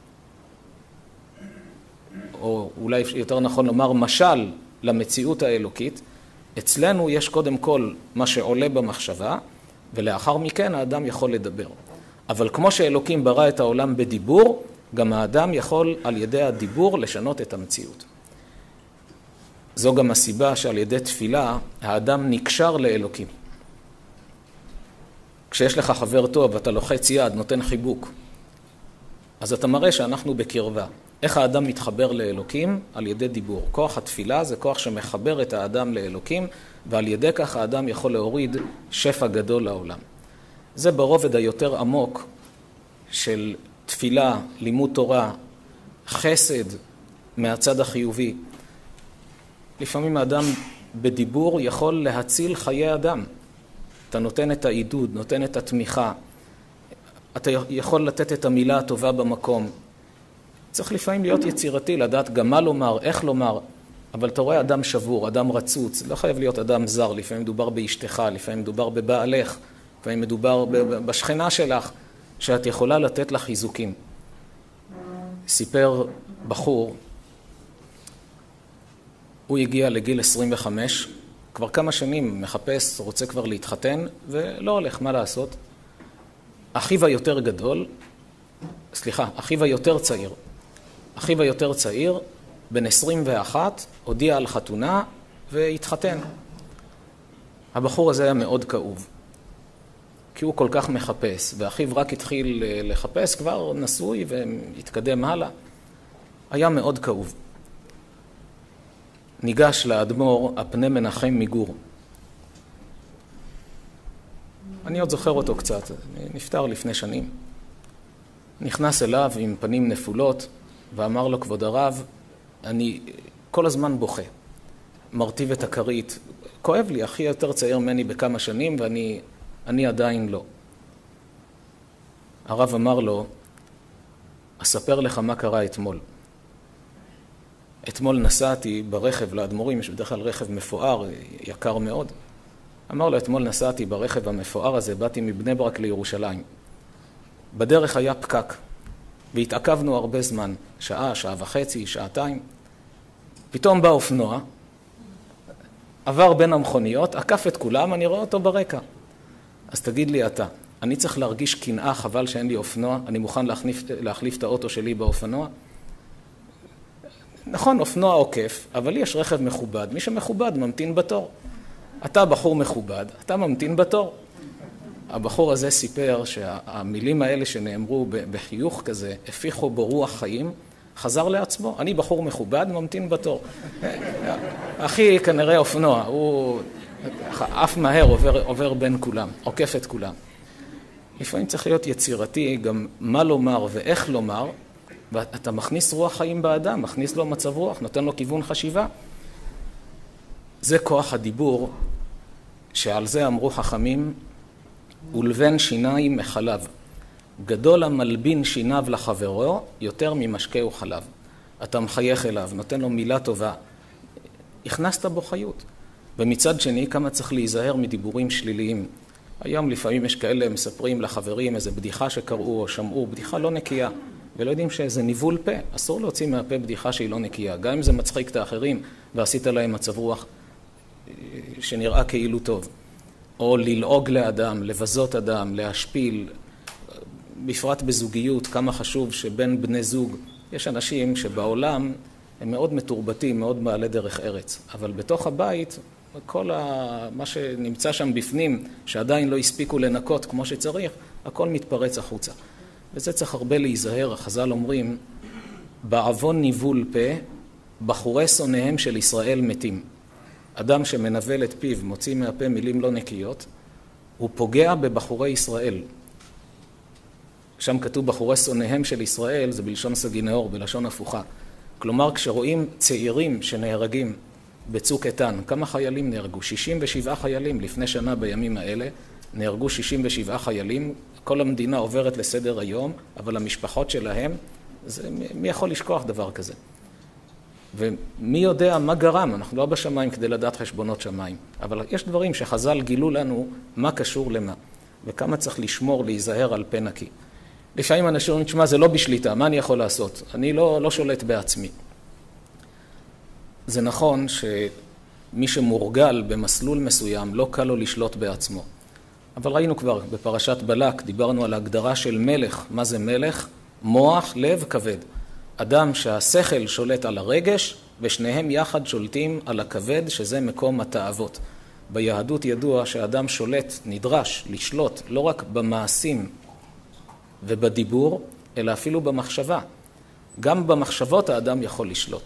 או אולי יותר נכון לומר משל למציאות האלוקית, אצלנו יש קודם כל מה שעולה במחשבה, ולאחר מכן האדם יכול לדבר. אבל כמו שאלוקים ברא את העולם בדיבור, גם האדם יכול על ידי הדיבור לשנות את המציאות. זו גם הסיבה שעל ידי תפילה האדם נקשר לאלוקים. כשיש לך חבר טוב ואתה לוחץ יד, נותן חיבוק, אז אתה מראה שאנחנו בקרבה. איך האדם מתחבר לאלוקים? על ידי דיבור. כוח התפילה זה כוח שמחבר את האדם לאלוקים, ועל ידי כך האדם יכול להוריד שפע גדול לעולם. זה ברובד היותר עמוק של תפילה, לימוד תורה, חסד מהצד החיובי. לפעמים האדם בדיבור יכול להציל חיי אדם. אתה נותן את העידוד, נותן את התמיכה, אתה יכול לתת את המילה הטובה במקום. צריך לפעמים להיות יצירתי, לדעת גם מה לומר, איך לומר, אבל אתה רואה אדם שבור, אדם רצוץ, לא חייב להיות אדם זר, לפעמים מדובר באשתך, לפעמים מדובר בבעלך, לפעמים מדובר בשכנה שלך, שאת יכולה לתת לה חיזוקים. סיפר בחור, הוא הגיע לגיל עשרים וחמש, כבר כמה שנים מחפש, רוצה כבר להתחתן, ולא הולך, מה לעשות? אחיו היותר גדול, סליחה, אחיו היותר צעיר, אחיו היותר צעיר, בן עשרים ואחת, הודיע על חתונה והתחתן. הבחור הזה היה מאוד כאוב, כי הוא כל כך מחפש, ואחיו רק התחיל לחפש, כבר נשוי והתקדם הלאה. היה מאוד כאוב. ניגש לאדמו"ר הפני מנחם מגור. אני עוד זוכר אותו קצת, נפטר לפני שנים. נכנס אליו עם פנים נפולות, ואמר לו, כבוד הרב, אני כל הזמן בוכה, מרטיב את הכרית, כואב לי, אחי יותר צעיר ממני בכמה שנים, ואני אני עדיין לא. הרב אמר לו, אספר לך מה קרה אתמול. אתמול נסעתי ברכב לאדמו"רים, יש בדרך כלל רכב מפואר, יקר מאוד. אמר לו, אתמול נסעתי ברכב המפואר הזה, באתי מבני ברק לירושלים. בדרך היה פקק, והתעכבנו הרבה זמן, שעה, שעה וחצי, שעתיים. פתאום בא אופנוע, עבר בין המכוניות, עקף את כולם, אני רואה אותו ברקע. אז תגיד לי אתה, אני צריך להרגיש קנאה, חבל שאין לי אופנוע, אני מוכן להחליף, להחליף את האוטו שלי באופנוע? נכון, אופנוע עוקף, אבל יש רכב מכובד. מי שמכובד ממתין בתור. אתה בחור מכובד, אתה ממתין בתור. הבחור הזה סיפר שהמילים האלה שנאמרו בחיוך כזה, הפיחו בו רוח חיים, חזר לעצמו. אני בחור מכובד, ממתין בתור. אחי כנראה אופנוע, הוא אף מהר עובר, עובר בין כולם, עוקף את כולם. לפעמים צריך להיות יצירתי, גם מה לומר ואיך לומר, ואתה מכניס רוח חיים באדם, מכניס לו מצב רוח, נותן לו כיוון חשיבה. זה כוח הדיבור, שעל זה אמרו חכמים, ולבן שיניים מחלב. גדול המלבין שיניו לחברו, יותר ממשקה וחלב. אתה מחייך אליו, נותן לו מילה טובה. הכנסת בו חיות. ומצד שני, כמה צריך להיזהר מדיבורים שליליים. היום לפעמים יש כאלה מספרים לחברים איזו בדיחה שקראו או שמעו, בדיחה לא נקייה. ולא יודעים שזה ניבול פה. אסור להוציא מהפה בדיחה שהיא לא נקייה. גם אם זה מצחיק את האחרים ועשית להם מצב רוח שנראה כאילו טוב. או ללעוג לאדם, לבזות אדם, להשפיל. בפרט בזוגיות, כמה חשוב שבין בני זוג. יש אנשים שבעולם הם מאוד מתורבתים, מאוד מעלה דרך ארץ. אבל בתוך הבית, כל ה... מה שנמצא שם בפנים, שעדיין לא הספיקו לנקות כמו שצריך, הכל מתפרץ החוצה. וזה צריך הרבה להיזהר. החז"ל אומרים, בעוון ניבול פה, בחורי שונאיהם של ישראל מתים. אדם שמנבל את פיו, מוציא מהפה מילים לא נקיות, הוא פוגע בבחורי ישראל. שם כתוב בחורי שונאיהם של ישראל, זה בלשון סגי נהור, בלשון הפוכה. כלומר, כשרואים צעירים שנהרגים בצוק איתן, כמה חיילים נהרגו? שישים ושבעה חיילים לפני שנה בימים האלה, נהרגו שישים ושבעה חיילים, כל המדינה עוברת לסדר היום, אבל המשפחות שלהם, זה, מי יכול לשכוח דבר כזה? ומי יודע מה גרם? אנחנו לא בשמיים כדי לדעת חשבונות שמיים, אבל יש דברים שחז"ל גילו לנו מה קשור למה, וכמה צריך לשמור, להיזהר על פה נקי. לפעמים אנשים אומרים, תשמע, זה לא בשליטה, מה אני יכול לעשות? אני לא, לא שולט בעצמי. זה נכון שמי שמורגל במסלול מסוים לא קל לו לשלוט בעצמו. אבל ראינו כבר בפרשת בלק, דיברנו על ההגדרה של מלך. מה זה מלך? מוח, לב, כבד. אדם שהשכל שולט על הרגש, ושניהם יחד שולטים על הכבד, שזה מקום התאוות. ביהדות ידוע שהאדם שולט, נדרש לשלוט לא רק במעשים ובדיבור, אלא אפילו במחשבה. גם במחשבות האדם יכול לשלוט.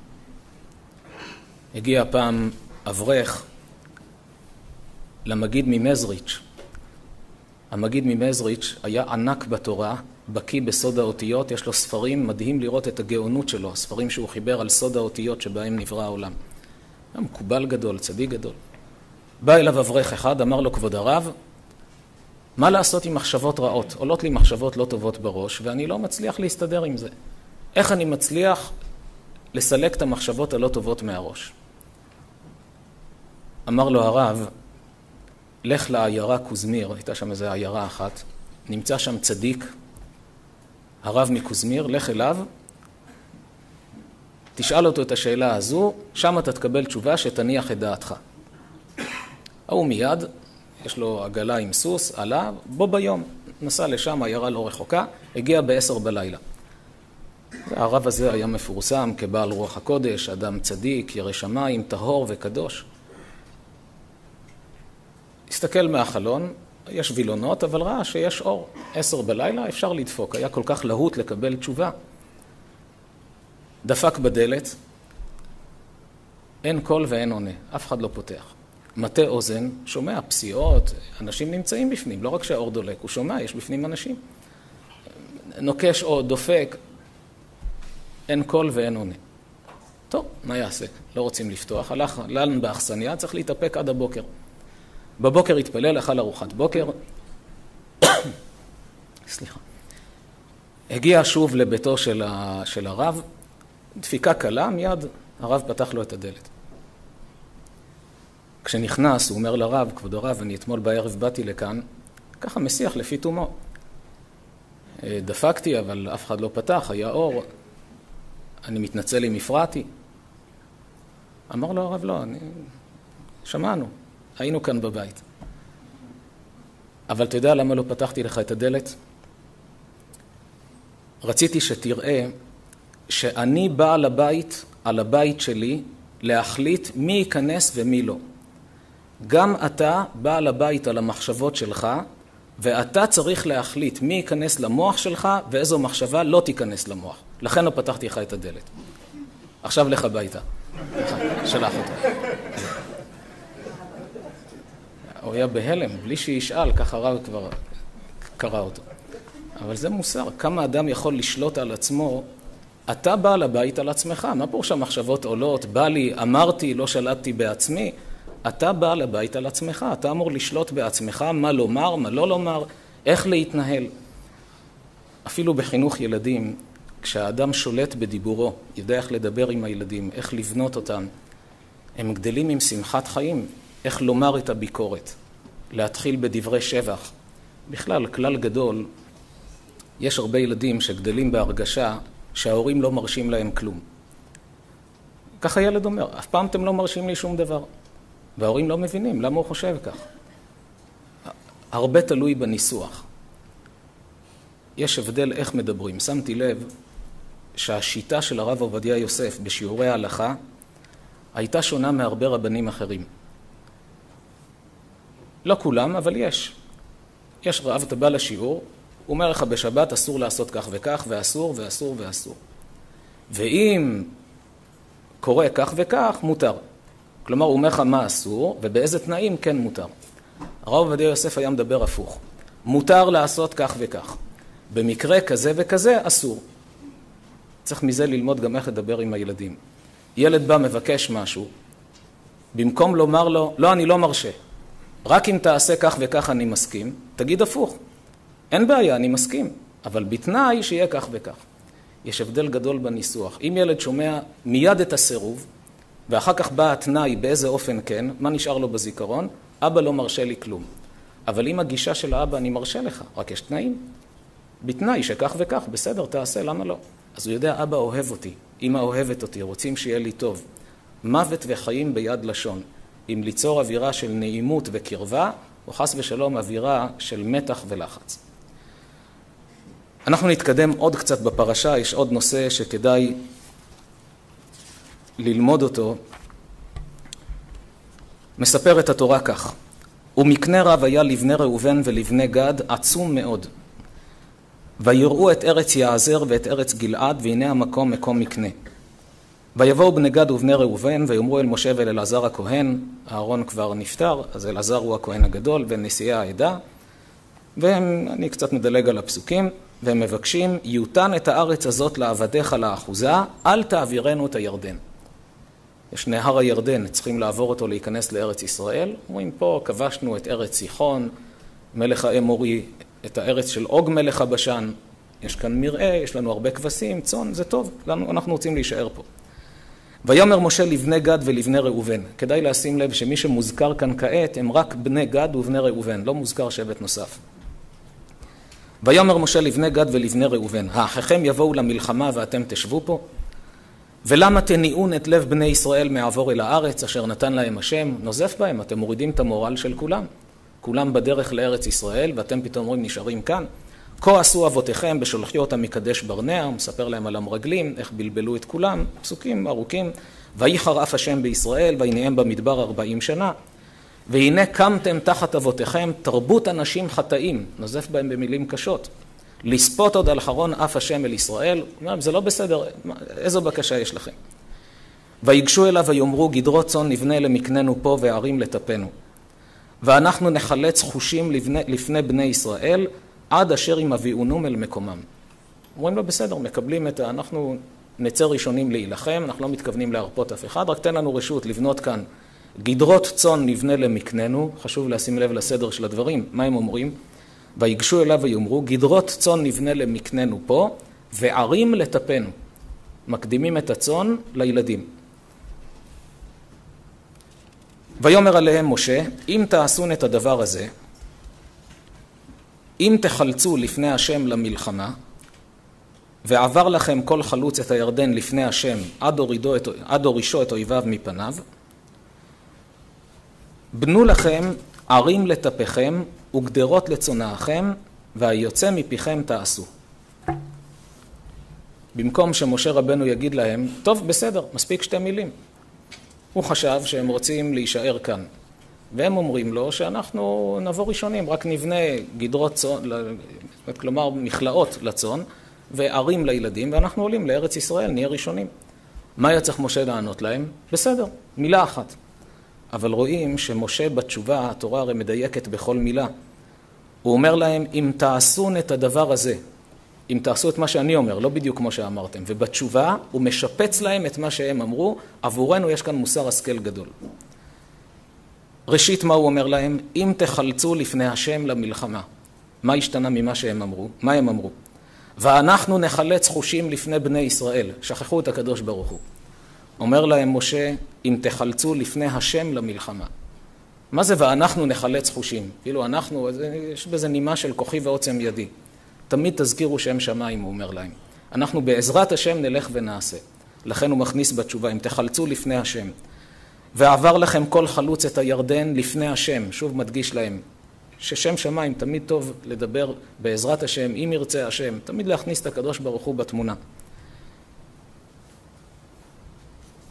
הגיע פעם אברך למגיד ממזריץ'. המגיד ממזריץ' היה ענק בתורה, בקיא בסוד האותיות, יש לו ספרים, מדהים לראות את הגאונות שלו, ספרים שהוא חיבר על סוד האותיות שבהם נברא העולם. היה מקובל גדול, צדיק גדול. בא אליו אברך אחד, אמר לו, כבוד הרב, מה לעשות עם מחשבות רעות? עולות לי מחשבות לא טובות בראש, ואני לא מצליח להסתדר עם זה. איך אני מצליח לסלק את המחשבות הלא טובות מהראש? אמר לו הרב, לך לעיירה קוזמיר, הייתה שם איזו עיירה אחת, נמצא שם צדיק, הרב מקוזמיר, לך אליו, תשאל אותו את השאלה הזו, שם אתה תקבל תשובה שתניח את דעתך. הוא מיד, יש לו עגלה עם סוס, עלה, בו ביום, נסע לשם, העיירה לא רחוקה, הגיע בעשר בלילה. הרב הזה היה מפורסם כבעל רוח הקודש, אדם צדיק, ירא שמיים, טהור וקדוש. הסתכל מהחלון, יש וילונות, אבל ראה שיש אור. עשר בלילה אפשר לדפוק, היה כל כך להוט לקבל תשובה. דפק בדלת, אין קול ואין עונה, אף אחד לא פותח. מטה אוזן, שומע פסיעות, אנשים נמצאים בפנים, לא רק שהאור דולק, הוא שומע, יש בפנים אנשים. נוקש או דופק, אין קול ואין עונה. טוב, מה יעשה? לא רוצים לפתוח, הלך לן באכסניה, צריך להתאפק עד הבוקר. בבוקר התפלל, אכל ארוחת בוקר, סליחה. הגיע שוב לביתו של, ה... של הרב, דפיקה קלה, מיד הרב פתח לו את הדלת. כשנכנס, הוא אומר לרב, כבוד הרב, אני אתמול בערב באתי לכאן, ככה מסיח לפי תומו. דפקתי, אבל אף אחד לא פתח, היה אור, אני מתנצל אם הפרעתי. אמר לו הרב, לא, אני... שמענו, היינו כאן בבית. אבל אתה יודע למה לא פתחתי לך את הדלת? רציתי שתראה שאני בעל הבית, על הבית שלי, להחליט מי ייכנס ומי לא. גם אתה בעל הבית על המחשבות שלך, ואתה צריך להחליט מי ייכנס למוח שלך, ואיזו מחשבה לא תיכנס למוח. לכן לא פתחתי לך את הדלת. עכשיו לך הביתה. שלח אותו. הוא היה בהלם, בלי שישאל, ככה רב כבר קרא אותו. אבל זה מוסר, כמה אדם יכול לשלוט על עצמו, אתה בעל הבית על עצמך, מה פירוש המחשבות עולות, בא לי, אמרתי, לא שלטתי בעצמי, אתה בעל הבית על עצמך, אתה אמור לשלוט בעצמך, מה לומר, מה לא לומר, איך להתנהל. אפילו בחינוך ילדים, כשהאדם שולט בדיבורו, יודע איך לדבר עם הילדים, איך לבנות אותם, הם גדלים עם שמחת חיים, איך לומר את הביקורת, להתחיל בדברי שבח. בכלל, כלל גדול, יש הרבה ילדים שגדלים בהרגשה שההורים לא מרשים להם כלום. ככה ילד אומר, אף פעם אתם לא מרשים לי שום דבר. וההורים לא מבינים, למה הוא חושב כך? הרבה תלוי בניסוח. יש הבדל איך מדברים. שמתי לב שהשיטה של הרב עובדיה יוסף בשיעורי ההלכה הייתה שונה מהרבה רבנים אחרים. לא כולם, אבל יש. יש רב, אתה בא לשיעור, הוא אומר לך בשבת אסור לעשות כך וכך, ואסור ואסור ואסור. ואם קורה כך וכך, מותר. כלומר, הוא אומר לך מה אסור, ובאיזה תנאים כן מותר. הרב עובדיה יוסף היה מדבר הפוך. מותר לעשות כך וכך. במקרה כזה וכזה, אסור. צריך מזה ללמוד גם איך לדבר עם הילדים. ילד בא מבקש משהו, במקום לומר לו, לא, אני לא מרשה. רק אם תעשה כך וכך אני מסכים, תגיד הפוך. אין בעיה, אני מסכים, אבל בתנאי שיהיה כך וכך. יש הבדל גדול בניסוח. אם ילד שומע מיד את הסירוב, ואחר כך בא התנאי באיזה אופן כן, מה נשאר לו בזיכרון? אבא לא מרשה לי כלום. אבל אם הגישה של האבא, אני מרשה לך, רק יש תנאים. בתנאי שכך וכך, בסדר, תעשה, למה לא? אז הוא יודע, אבא אוהב אותי, אמא אוהבת אותי, רוצים שיהיה לי טוב. מוות וחיים ביד לשון. אם ליצור אווירה של נעימות וקרבה, או חס ושלום אווירה של מתח ולחץ. אנחנו נתקדם עוד קצת בפרשה, יש עוד נושא שכדאי ללמוד אותו. מספר את התורה כך: ומקנה רב היה לבני ראובן ולבני גד עצום מאוד. ויראו את ארץ יעזר ואת ארץ גלעד, והנה המקום מקום מקנה. ויבואו בני גד ובני ראובן ויאמרו אל משה ואל אלעזר הכהן, אהרון כבר נפטר, אז אלעזר הוא הכהן הגדול ונשיאי העדה, ואני קצת מדלג על הפסוקים, והם מבקשים, יותן את הארץ הזאת לעבדיך לאחוזה, אל תעבירנו את הירדן. יש נהר הירדן, צריכים לעבור אותו להיכנס לארץ ישראל, אומרים פה כבשנו את ארץ סיחון, מלך האמורי, את הארץ של אוג מלך הבשן, יש כאן מרעה, יש לנו הרבה כבשים, צאן, זה טוב, לנו, אנחנו רוצים להישאר פה. ויאמר משה לבני גד ולבני ראובן. כדאי לשים לב שמי שמוזכר כאן כעת הם רק בני גד ובני ראובן, לא מוזכר שבט נוסף. ויאמר משה לבני גד ולבני ראובן, האחיכם יבואו למלחמה ואתם תשבו פה? ולמה תניעון את לב בני ישראל מעבור אל הארץ אשר נתן להם השם? נוזף בהם, אתם מורידים את המורל של כולם. כולם בדרך לארץ ישראל ואתם פתאום אומרים נשארים כאן. כה עשו אבותיכם בשולחי אותם מקדש ברנע, הוא מספר להם על המרגלים, איך בלבלו את כולם, פסוקים ארוכים. ויחר אף השם בישראל, ויניהם במדבר ארבעים שנה. והנה קמתם תחת אבותיכם תרבות אנשים חטאים, נוזף בהם במילים קשות. לספות עוד על חרון אף השם אל ישראל, זה לא בסדר, איזו בקשה יש לכם? ויגשו אליו ויאמרו גדרות צאן נבנה למקננו פה וערים לטפנו. ואנחנו נחלץ חושים לפני, לפני בני ישראל, עד אשר אם אביאונום אל מקומם. אומרים לו בסדר, מקבלים את ה... אנחנו נצא ראשונים להילחם, אנחנו לא מתכוונים להרפות אף אחד, רק תן לנו רשות לבנות כאן גדרות צאן נבנה למקננו, חשוב לשים לב לסדר של הדברים, מה הם אומרים? ויגשו אליו ויאמרו, גדרות צאן נבנה למקננו פה, וערים לטפנו. מקדימים את הצאן לילדים. ויאמר עליהם משה, אם תעשון את הדבר הזה, אם תחלצו לפני השם למלחמה, ועבר לכם כל חלוץ את הירדן לפני השם, עד הורידו את, עד הורישו את אויביו מפניו, בנו לכם ערים לטפכם וגדרות לצונאכם, והיוצא מפיכם תעשו. במקום שמשה רבנו יגיד להם, טוב, בסדר, מספיק שתי מילים. הוא חשב שהם רוצים להישאר כאן. והם אומרים לו שאנחנו נבוא ראשונים, רק נבנה גדרות צאן, כלומר מכלאות לצאן, וערים לילדים, ואנחנו עולים לארץ ישראל, נהיה ראשונים. מה היה צריך משה לענות להם? בסדר, מילה אחת. אבל רואים שמשה בתשובה, התורה הרי מדייקת בכל מילה. הוא אומר להם, אם תעשון את הדבר הזה, אם תעשו את מה שאני אומר, לא בדיוק כמו שאמרתם, ובתשובה הוא משפץ להם את מה שהם אמרו, עבורנו יש כאן מוסר השכל גדול. ראשית, מה הוא אומר להם? אם תחלצו לפני השם למלחמה. מה השתנה ממה שהם אמרו? מה הם אמרו? ואנחנו נחלץ חושים לפני בני ישראל. שכחו את הקדוש ברוך הוא. אומר להם משה, אם תחלצו לפני השם למלחמה. מה זה ואנחנו נחלץ חושים? כאילו אנחנו, יש בזה נימה של כוחי ועוצם ידי. תמיד תזכירו שם שמיים, הוא אומר להם. אנחנו בעזרת השם נלך ונעשה. לכן הוא מכניס בתשובה, אם תחלצו לפני השם. ועבר לכם כל חלוץ את הירדן לפני השם, שוב מדגיש להם, ששם שמיים תמיד טוב לדבר בעזרת השם, אם ירצה השם, תמיד להכניס את הקדוש ברוך הוא בתמונה.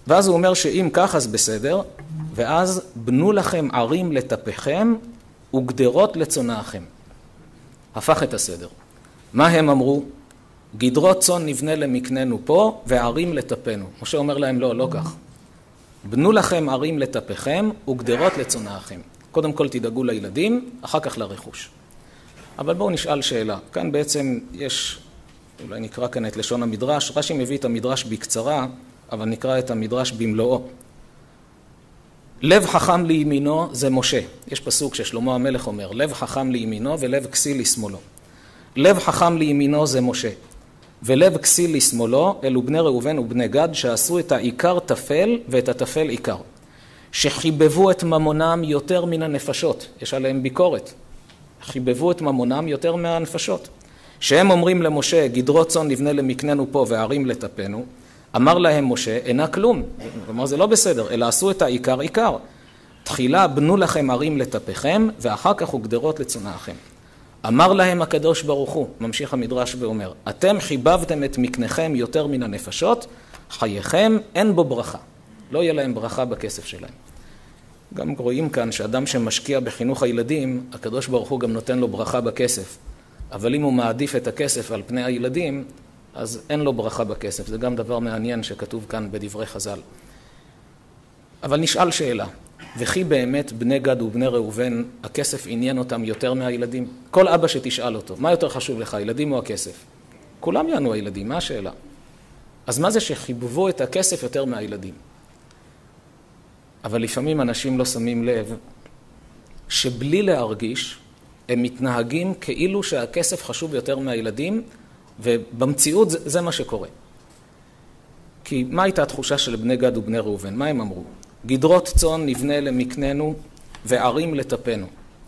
ואז הוא אומר שאם כך אז בסדר, ואז בנו לכם ערים לטפכם וגדרות לצונאכם. הפך את הסדר. מה הם אמרו? גדרות צאן נבנה למקננו פה וערים לטפנו. משה אומר להם לא, לא כך. בנו לכם ערים לטפכם וגדרות לצונאכם. קודם כל תדאגו לילדים, אחר כך לרכוש. אבל בואו נשאל שאלה. כאן בעצם יש, אולי נקרא כאן את לשון המדרש, רש"י מביא את המדרש בקצרה, אבל נקרא את המדרש במלואו. לב חכם לימינו זה משה. יש פסוק ששלמה המלך אומר, לב חכם לימינו ולב כסיל לשמאלו. לב חכם לימינו זה משה, ולב כסיל לשמאלו אלו בני ראובן ובני גד שעשו את העיקר תפל ואת התפל עיקר. שחיבבו את ממונם יותר מן הנפשות, יש עליהם ביקורת. חיבבו את ממונם יותר מהנפשות. שהם אומרים למשה, גדרות צאן נבנה למקננו פה וערים לטפנו, אמר להם משה, אינה כלום. כלומר, זה לא בסדר, אלא עשו את העיקר עיקר. תחילה בנו לכם ערים לטפכם, ואחר כך וגדרות לצונאכם. אמר להם הקדוש ברוך הוא, ממשיך המדרש ואומר, אתם חיבבתם את מקניכם יותר מן הנפשות, חייכם אין בו ברכה. לא יהיה להם ברכה בכסף שלהם. גם רואים כאן שאדם שמשקיע בחינוך הילדים, הקדוש ברוך הוא גם נותן לו ברכה בכסף. אבל אם הוא מעדיף את הכסף על פני הילדים, אז אין לו ברכה בכסף. זה גם דבר מעניין שכתוב כאן בדברי חז"ל. אבל נשאל שאלה, וכי באמת בני גד ובני ראובן, הכסף עניין אותם יותר מהילדים? כל אבא שתשאל אותו, מה יותר חשוב לך, הילדים או הכסף? כולם יענו הילדים, מה השאלה? אז מה זה שחיבבו את הכסף יותר מהילדים? אבל לפעמים אנשים לא שמים לב שבלי להרגיש, הם מתנהגים כאילו שהכסף חשוב יותר מהילדים, ובמציאות זה, זה מה שקורה. כי מה הייתה התחושה של בני גד ובני ראובן? מה הם אמרו? גדרות צאן נבנה למקננו וערים לטפנו.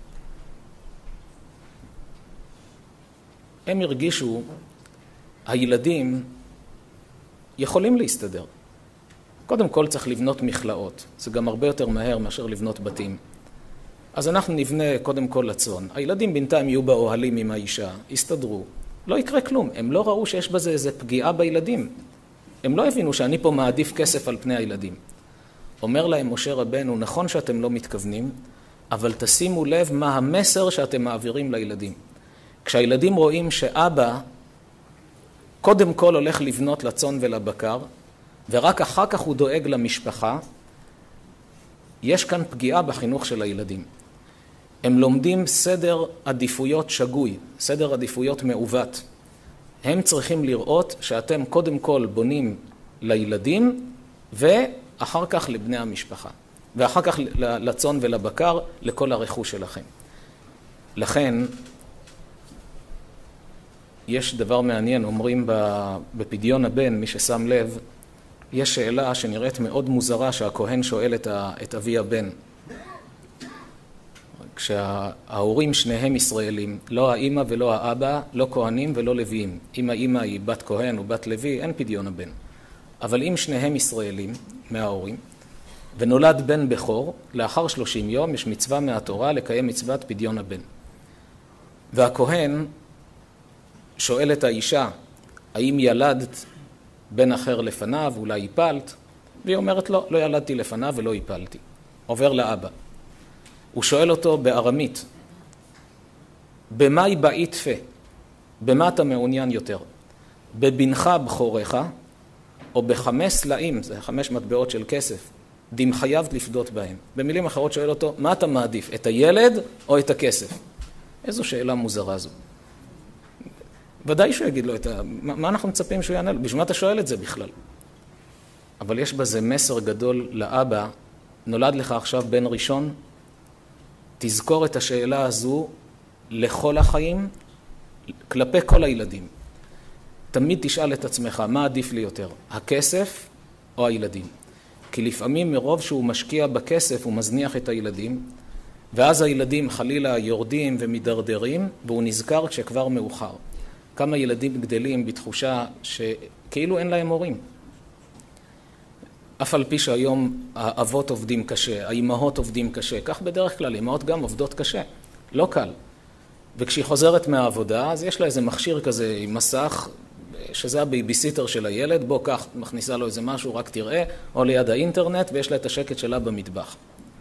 הם הרגישו, הילדים יכולים להסתדר. קודם כל צריך לבנות מכלאות. זה גם הרבה יותר מהר מאשר לבנות בתים. אז אנחנו נבנה קודם כל לצאן. הילדים בינתיים יהיו באוהלים עם האישה, יסתדרו. לא יקרה כלום. הם לא ראו שיש בזה איזה פגיעה בילדים. הם לא הבינו שאני פה מעדיף כסף על פני הילדים. אומר להם משה רבנו, נכון שאתם לא מתכוונים, אבל תשימו לב מה המסר שאתם מעבירים לילדים. כשהילדים רואים שאבא קודם כל הולך לבנות לצאן ולבקר, ורק אחר כך הוא דואג למשפחה, יש כאן פגיעה בחינוך של הילדים. הם לומדים סדר עדיפויות שגוי, סדר עדיפויות מעוות. הם צריכים לראות שאתם קודם כל בונים לילדים, ואחר כך לבני המשפחה. ואחר כך לצאן ולבקר, לכל הרכוש שלכם. לכן, יש דבר מעניין, אומרים בפדיון הבן, מי ששם לב, יש שאלה שנראית מאוד מוזרה שהכהן שואל את, ה, את אבי הבן. כשההורים שניהם ישראלים, לא האמא ולא האבא, לא כהנים ולא לוויים. אם האמא היא בת כהן או בת לוי, אין פדיון הבן. אבל אם שניהם ישראלים מההורים, ונולד בן בכור, לאחר שלושים יום יש מצווה מהתורה לקיים מצוות פדיון הבן. והכהן שואל את האישה, האם ילדת בן אחר לפניו, אולי הפלת? והיא אומרת לא, לא ילדתי לפניו ולא הפלתי. עובר לאבא. הוא שואל אותו בארמית, במה יבעית פה? במה אתה מעוניין יותר? בבנך בכורך, או בחמש סלעים, זה חמש מטבעות של כסף, דים חייבת לפדות בהם. במילים אחרות שואל אותו, מה אתה מעדיף? את הילד או את הכסף? איזו שאלה מוזרה זו. ודאי שהוא יגיד לו את ה... מה אנחנו מצפים שהוא יענה לו? בשביל מה אתה שואל את זה בכלל? אבל יש בזה מסר גדול לאבא, נולד לך עכשיו בן ראשון, תזכור את השאלה הזו לכל החיים, כלפי כל הילדים. תמיד תשאל את עצמך, מה עדיף לי יותר, הכסף או הילדים? כי לפעמים מרוב שהוא משקיע בכסף הוא מזניח את הילדים, ואז הילדים חלילה יורדים ומדרדרים, והוא נזכר כשכבר מאוחר. כמה ילדים גדלים בתחושה שכאילו אין להם הורים. אף על פי שהיום האבות עובדים קשה, האימהות עובדים קשה, כך בדרך כלל, אימהות גם עובדות קשה, לא קל. וכשהיא חוזרת מהעבודה, אז יש לה איזה מכשיר כזה עם מסך, שזה הבייביסיטר של הילד, בוא כך מכניסה לו איזה משהו, רק תראה, או ליד האינטרנט, ויש לה את השקט שלה במטבח.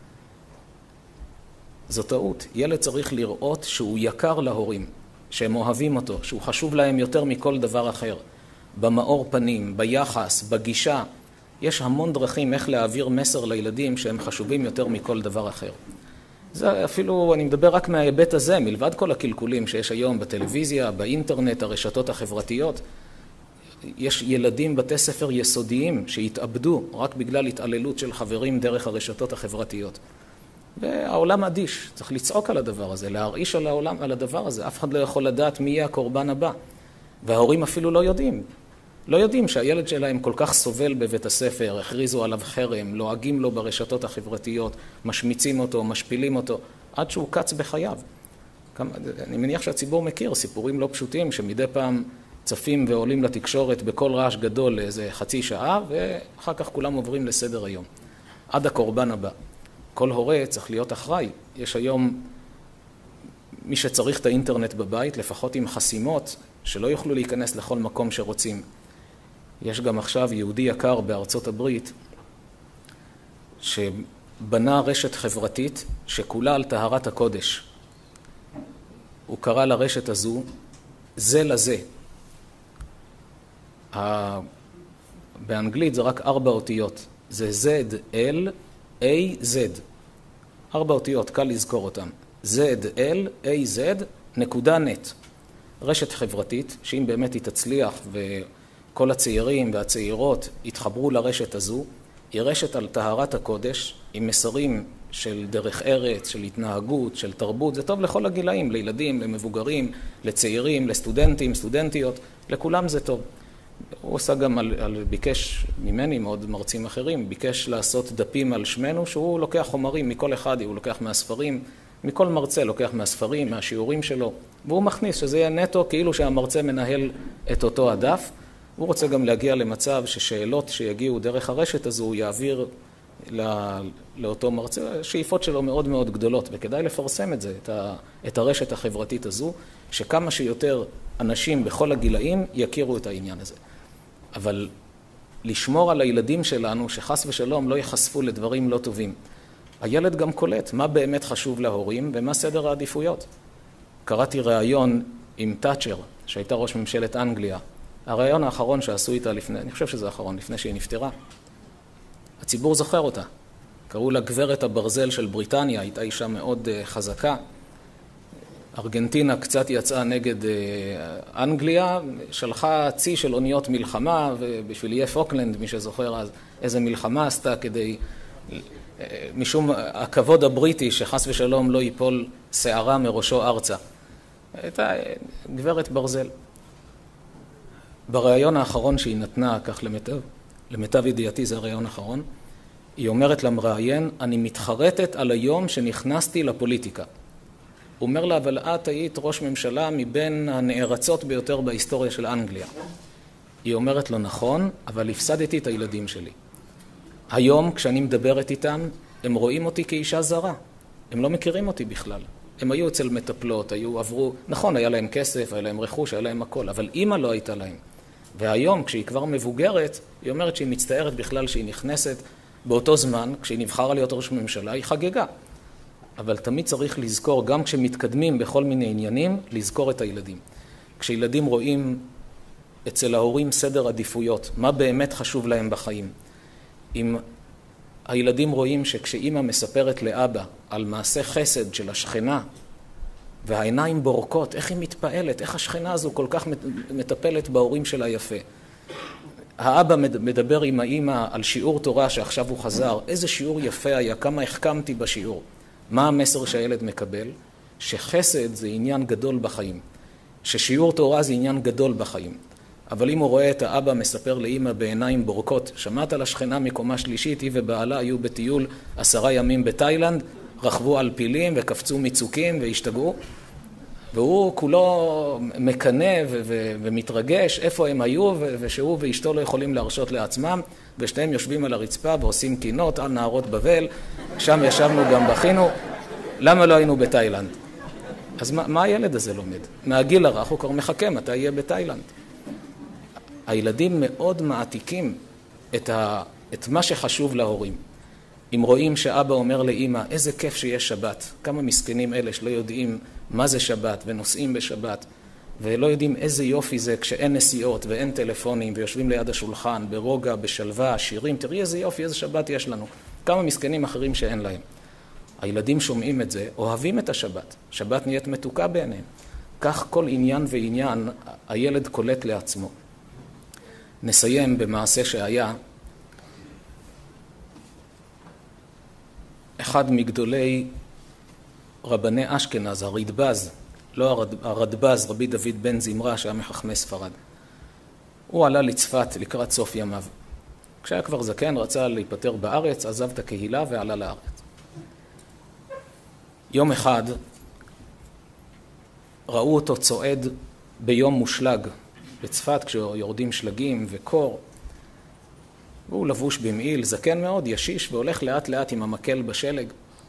זו טעות. ילד צריך לראות שהוא יקר להורים, שהם אוהבים אותו, שהוא חשוב להם יותר מכל דבר אחר. במאור פנים, ביחס, בגישה. יש המון דרכים איך להעביר מסר לילדים שהם חשובים יותר מכל דבר אחר. זה אפילו, אני מדבר רק מההיבט הזה, מלבד כל הקלקולים שיש היום בטלוויזיה, באינטרנט, הרשתות החברתיות. יש ילדים בתי ספר יסודיים שהתאבדו רק בגלל התעללות של חברים דרך הרשתות החברתיות. והעולם אדיש, צריך לצעוק על הדבר הזה, להרעיש על העולם, על הדבר הזה. אף אחד לא יכול לדעת מי יהיה הקורבן הבא. וההורים אפילו לא יודעים. לא יודעים שהילד שלהם כל כך סובל בבית הספר, הכריזו עליו חרם, לועגים לו ברשתות החברתיות, משמיצים אותו, משפילים אותו, עד שהוא קץ בחייו. אני מניח שהציבור מכיר סיפורים לא פשוטים, שמדי פעם צפים ועולים לתקשורת בכל רעש גדול לאיזה חצי שעה, ואחר כך כולם עוברים לסדר היום. עד הקורבן הבא. כל הורה צריך להיות אחראי. יש היום מי שצריך את האינטרנט בבית, לפחות עם חסימות, שלא יוכלו להיכנס לכל מקום שרוצים. יש גם עכשיו יהודי יקר בארצות הברית, שבנה רשת חברתית שכולה על טהרת הקודש. הוא קרא לרשת הזו, זה לזה. באנגלית זה רק ארבע אותיות. זה Z, L, A, Z. ארבע אותיות, קל לזכור אותם. Z, L, A, Z, נקודה נט. רשת חברתית, שאם באמת היא תצליח וכל הצעירים והצעירות יתחברו לרשת הזו, היא רשת על טהרת הקודש, עם מסרים של דרך ארץ, של התנהגות, של תרבות. זה טוב לכל הגילאים, לילדים, למבוגרים, לצעירים, לסטודנטים, סטודנטיות, לכולם זה טוב. הוא עושה גם, על, על, ביקש ממני, מאוד מרצים אחרים, ביקש לעשות דפים על שמנו, שהוא לוקח חומרים מכל אחד, הוא לוקח מהספרים, מכל מרצה לוקח מהספרים, מהשיעורים שלו, והוא מכניס שזה יהיה נטו כאילו שהמרצה מנהל את אותו הדף. הוא רוצה גם להגיע למצב ששאלות שיגיעו דרך הרשת הזו, הוא יעביר לא, לאותו מרצה. השאיפות שלו מאוד מאוד גדולות, וכדאי לפרסם את זה, את, ה, את הרשת החברתית הזו, שכמה שיותר אנשים בכל הגילאים יכירו את העניין הזה. אבל לשמור על הילדים שלנו, שחס ושלום לא יחשפו לדברים לא טובים. הילד גם קולט מה באמת חשוב להורים ומה סדר העדיפויות. קראתי ראיון עם תאצ'ר, שהייתה ראש ממשלת אנגליה. הראיון האחרון שעשו איתה לפני, אני חושב שזה האחרון, לפני שהיא נפטרה. הציבור זוכר אותה. קראו לה גברת הברזל של בריטניה, הייתה אישה מאוד חזקה. ארגנטינה קצת יצאה נגד אנגליה, שלחה צי של אוניות מלחמה, ובשביל יהיה פוקלנד, מי שזוכר אז, איזה מלחמה עשתה כדי, משום הכבוד הבריטי שחס ושלום לא ייפול שערה מראשו ארצה. הייתה גברת ברזל. בראיון האחרון שהיא נתנה, כך למיטב, למיטב ידיעתי זה הראיון האחרון, היא אומרת למראיין, אני מתחרטת על היום שנכנסתי לפוליטיקה. הוא אומר לה, אבל את היית ראש ממשלה מבין הנערצות ביותר בהיסטוריה של אנגליה. היא אומרת לו, נכון, אבל הפסדתי את הילדים שלי. היום, כשאני מדברת איתם, הם רואים אותי כאישה זרה. הם לא מכירים אותי בכלל. הם היו אצל מטפלות, היו, עברו, נכון, היה להם כסף, היה להם רכוש, היה להם הכל, אבל אמא לא הייתה להם. והיום, כשהיא כבר מבוגרת, היא אומרת שהיא מצטערת בכלל שהיא נכנסת באותו זמן, כשהיא נבחרה להיות ראש ממשלה, היא חגגה. אבל תמיד צריך לזכור, גם כשמתקדמים בכל מיני עניינים, לזכור את הילדים. כשילדים רואים אצל ההורים סדר עדיפויות, מה באמת חשוב להם בחיים. אם הילדים רואים שכשאימא מספרת לאבא על מעשה חסד של השכנה, והעיניים בורקות, איך היא מתפעלת, איך השכנה הזו כל כך מטפלת בהורים שלה יפה. האבא מדבר עם האמא על שיעור תורה שעכשיו הוא חזר, איזה שיעור יפה היה, כמה החכמתי בשיעור. מה המסר שהילד מקבל? שחסד זה עניין גדול בחיים. ששיעור תורה זה עניין גדול בחיים. אבל אם הוא רואה את האבא מספר לאמא בעיניים בורקות, שמעת על השכנה מקומה שלישית, היא ובעלה היו בטיול עשרה ימים בתאילנד, רכבו על פילים וקפצו מצוקים והשתגעו, והוא כולו מקנה ו- ו- ומתרגש איפה הם היו, ו- ושהוא ואשתו לא יכולים להרשות לעצמם, ושניהם יושבים על הרצפה ועושים קינות על נהרות בבל, שם ישבנו גם בכינו, למה לא היינו בתאילנד? אז מה, מה הילד הזה לומד? מהגיל הרך הוא כבר מחכה, מתי יהיה בתאילנד? הילדים מאוד מעתיקים את, ה, את מה שחשוב להורים. אם רואים שאבא אומר לאמא, איזה כיף שיש שבת, כמה מסכנים אלה שלא יודעים מה זה שבת ונוסעים בשבת, ולא יודעים איזה יופי זה כשאין נסיעות ואין טלפונים ויושבים ליד השולחן, ברוגע, בשלווה, שירים, תראי איזה יופי, איזה שבת יש לנו. כמה מסכנים אחרים שאין להם. הילדים שומעים את זה, אוהבים את השבת. שבת נהיית מתוקה בעיניהם. כך כל עניין ועניין הילד קולט לעצמו. נסיים במעשה שהיה אחד מגדולי רבני אשכנז, הרדב"ז, לא הרד, הרדב"ז, רבי דוד בן זמרה, שהיה מחכמי ספרד. הוא עלה לצפת לקראת סוף ימיו. כשהיה כבר זקן, רצה להיפטר בארץ, עזב את הקהילה ועלה לארץ. יום אחד ראו אותו צועד ביום מושלג בצפת, כשיורדים שלגים וקור. והוא לבוש במעיל, זקן מאוד, ישיש, והולך לאט לאט עם המקל בשלג.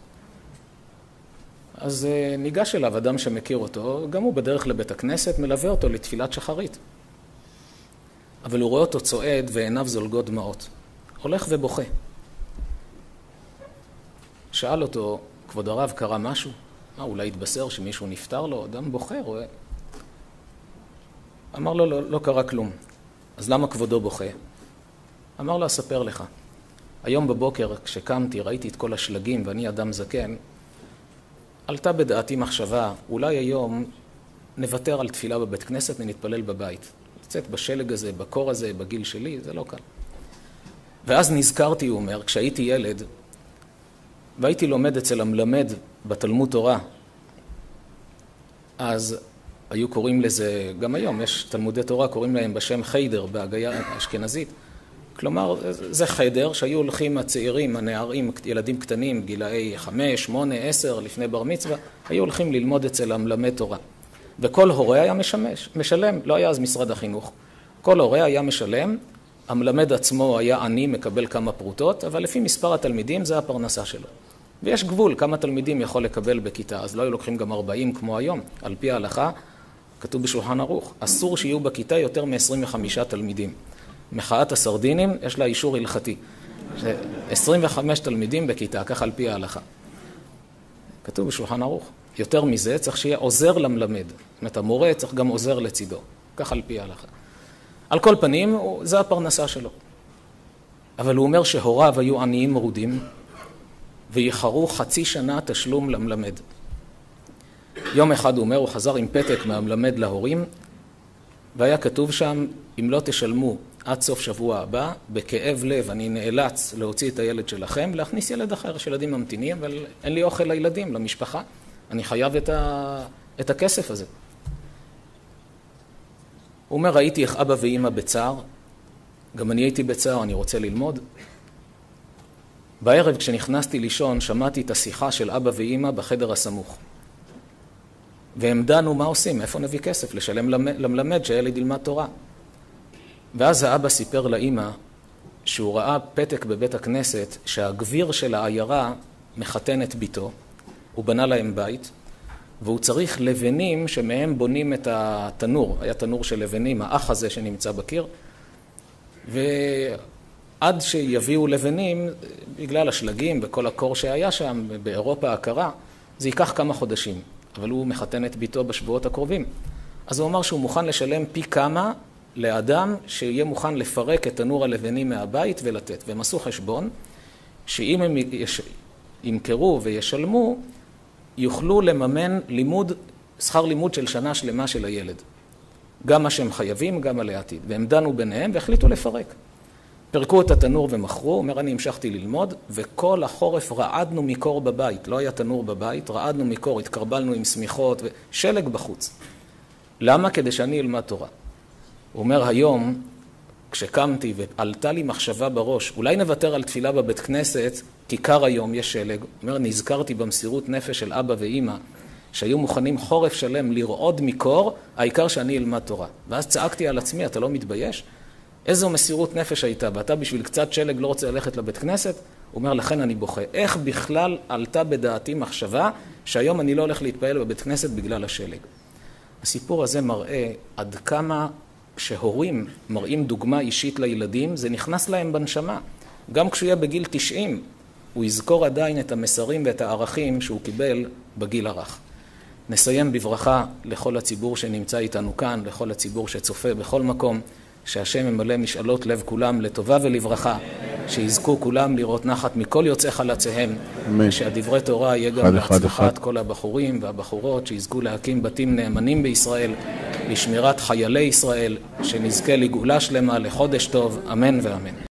אז ניגש אליו אדם שמכיר אותו, גם הוא בדרך לבית הכנסת, מלווה אותו לתפילת שחרית. אבל הוא רואה אותו צועד ועיניו זולגות דמעות. הולך ובוכה. שאל אותו, כבוד הרב, קרה משהו? מה, אולי התבשר שמישהו נפטר לו? אדם בוכה, רואה. אמר לו, לא, לא קרה כלום. אז למה כבודו בוכה? אמר לו, אספר לך. היום בבוקר, כשקמתי, ראיתי את כל השלגים ואני אדם זקן, עלתה בדעתי מחשבה, אולי היום נוותר על תפילה בבית כנסת ונתפלל בבית. לצאת בשלג הזה, בקור הזה, בגיל שלי, זה לא קל. ואז נזכרתי, הוא אומר, כשהייתי ילד, והייתי לומד אצל המלמד בתלמוד תורה, אז היו קוראים לזה, גם היום יש תלמודי תורה, קוראים להם בשם חיידר, בהגייה האשכנזית. כלומר, זה חדר שהיו הולכים הצעירים, הנערים, ילדים קטנים, גילאי חמש, שמונה, עשר, לפני בר מצווה, היו הולכים ללמוד אצל המלמד תורה. וכל הורה היה משמש, משלם, לא היה אז משרד החינוך. כל הורה היה משלם, המלמד עצמו היה עני, מקבל כמה פרוטות, אבל לפי מספר התלמידים זה הפרנסה שלו. ויש גבול כמה תלמידים יכול לקבל בכיתה, אז לא היו לוקחים גם ארבעים כמו היום. על פי ההלכה, כתוב בשולחן ערוך, אסור שיהיו בכיתה יותר מ-עשרים וחמישה תלמידים. מחאת הסרדינים, יש לה אישור הלכתי. עשרים וחמישה תלמידים בכיתה, כך על פי ההלכה. כתוב בשולחן ערוך. יותר מזה צריך שיהיה עוזר למלמד. זאת אומרת, המורה צריך גם עוזר לצידו. כך על פי ההלכה. על כל פנים, זה הפרנסה שלו. אבל הוא אומר שהוריו היו עניים מרודים, ויחרו חצי שנה תשלום למלמד. יום אחד הוא אומר, הוא חזר עם פתק מהמלמד להורים, והיה כתוב שם, אם לא תשלמו עד סוף שבוע הבא, בכאב לב אני נאלץ להוציא את הילד שלכם, להכניס ילד אחר, שילדים ממתינים, אבל אין לי אוכל לילדים, למשפחה. אני חייב את, ה... את הכסף הזה. הוא אומר, ראיתי איך אבא ואמא בצער, גם אני הייתי בצער, אני רוצה ללמוד. בערב כשנכנסתי לישון, שמעתי את השיחה של אבא ואמא בחדר הסמוך. והם דנו מה עושים, איפה נביא כסף, לשלם למלמד שהילד ילמד תורה. ואז האבא סיפר לאמא שהוא ראה פתק בבית הכנסת שהגביר של העיירה מחתן את ביתו, הוא בנה להם בית, והוא צריך לבנים שמהם בונים את התנור, היה תנור של לבנים, האח הזה שנמצא בקיר, ועד שיביאו לבנים, בגלל השלגים וכל הקור שהיה שם באירופה הקרה, זה ייקח כמה חודשים, אבל הוא מחתן את ביתו בשבועות הקרובים. אז הוא אמר שהוא מוכן לשלם פי כמה לאדם שיהיה מוכן לפרק את תנור הלבנים מהבית ולתת. והם עשו חשבון שאם הם ימכרו וישלמו, יוכלו לממן לימוד, שכר לימוד של שנה שלמה של הילד. גם מה שהם חייבים, גם על העתיד. והם דנו ביניהם והחליטו לפרק. פרקו את התנור ומכרו, הוא אומר, אני המשכתי ללמוד, וכל החורף רעדנו מקור בבית. לא היה תנור בבית, רעדנו מקור, התקרבלנו עם סמיכות ושלג בחוץ. למה? כדי שאני אלמד תורה. הוא אומר, היום, כשקמתי ועלתה לי מחשבה בראש, אולי נוותר על תפילה בבית כנסת, כי קר היום, יש שלג. הוא אומר, נזכרתי במסירות נפש של אבא ואמא, שהיו מוכנים חורף שלם לרעוד מקור, העיקר שאני אלמד תורה. ואז צעקתי על עצמי, אתה לא מתבייש? איזו מסירות נפש הייתה, ואתה בשביל קצת שלג לא רוצה ללכת לבית כנסת? הוא אומר, לכן אני בוכה. איך בכלל עלתה בדעתי מחשבה, שהיום אני לא הולך להתפעל בבית כנסת בגלל השלג? הסיפור הזה מראה עד כמה שהורים מראים דוגמה אישית לילדים, זה נכנס להם בנשמה. גם כשהוא יהיה בגיל תשעים, הוא יזכור עדיין את המסרים ואת הערכים שהוא קיבל בגיל הרך. נסיים בברכה לכל הציבור שנמצא איתנו כאן, לכל הציבור שצופה בכל מקום, שהשם ממלא משאלות לב כולם לטובה ולברכה, שיזכו כולם לראות נחת מכל יוצאי חלציהם, שהדברי תורה יהיה גם להצלחת כל הבחורים והבחורות, שיזכו להקים בתים נאמנים בישראל, לשמירת חיילי ישראל, שנזכה לגאולה שלמה לחודש טוב, אמן ואמן.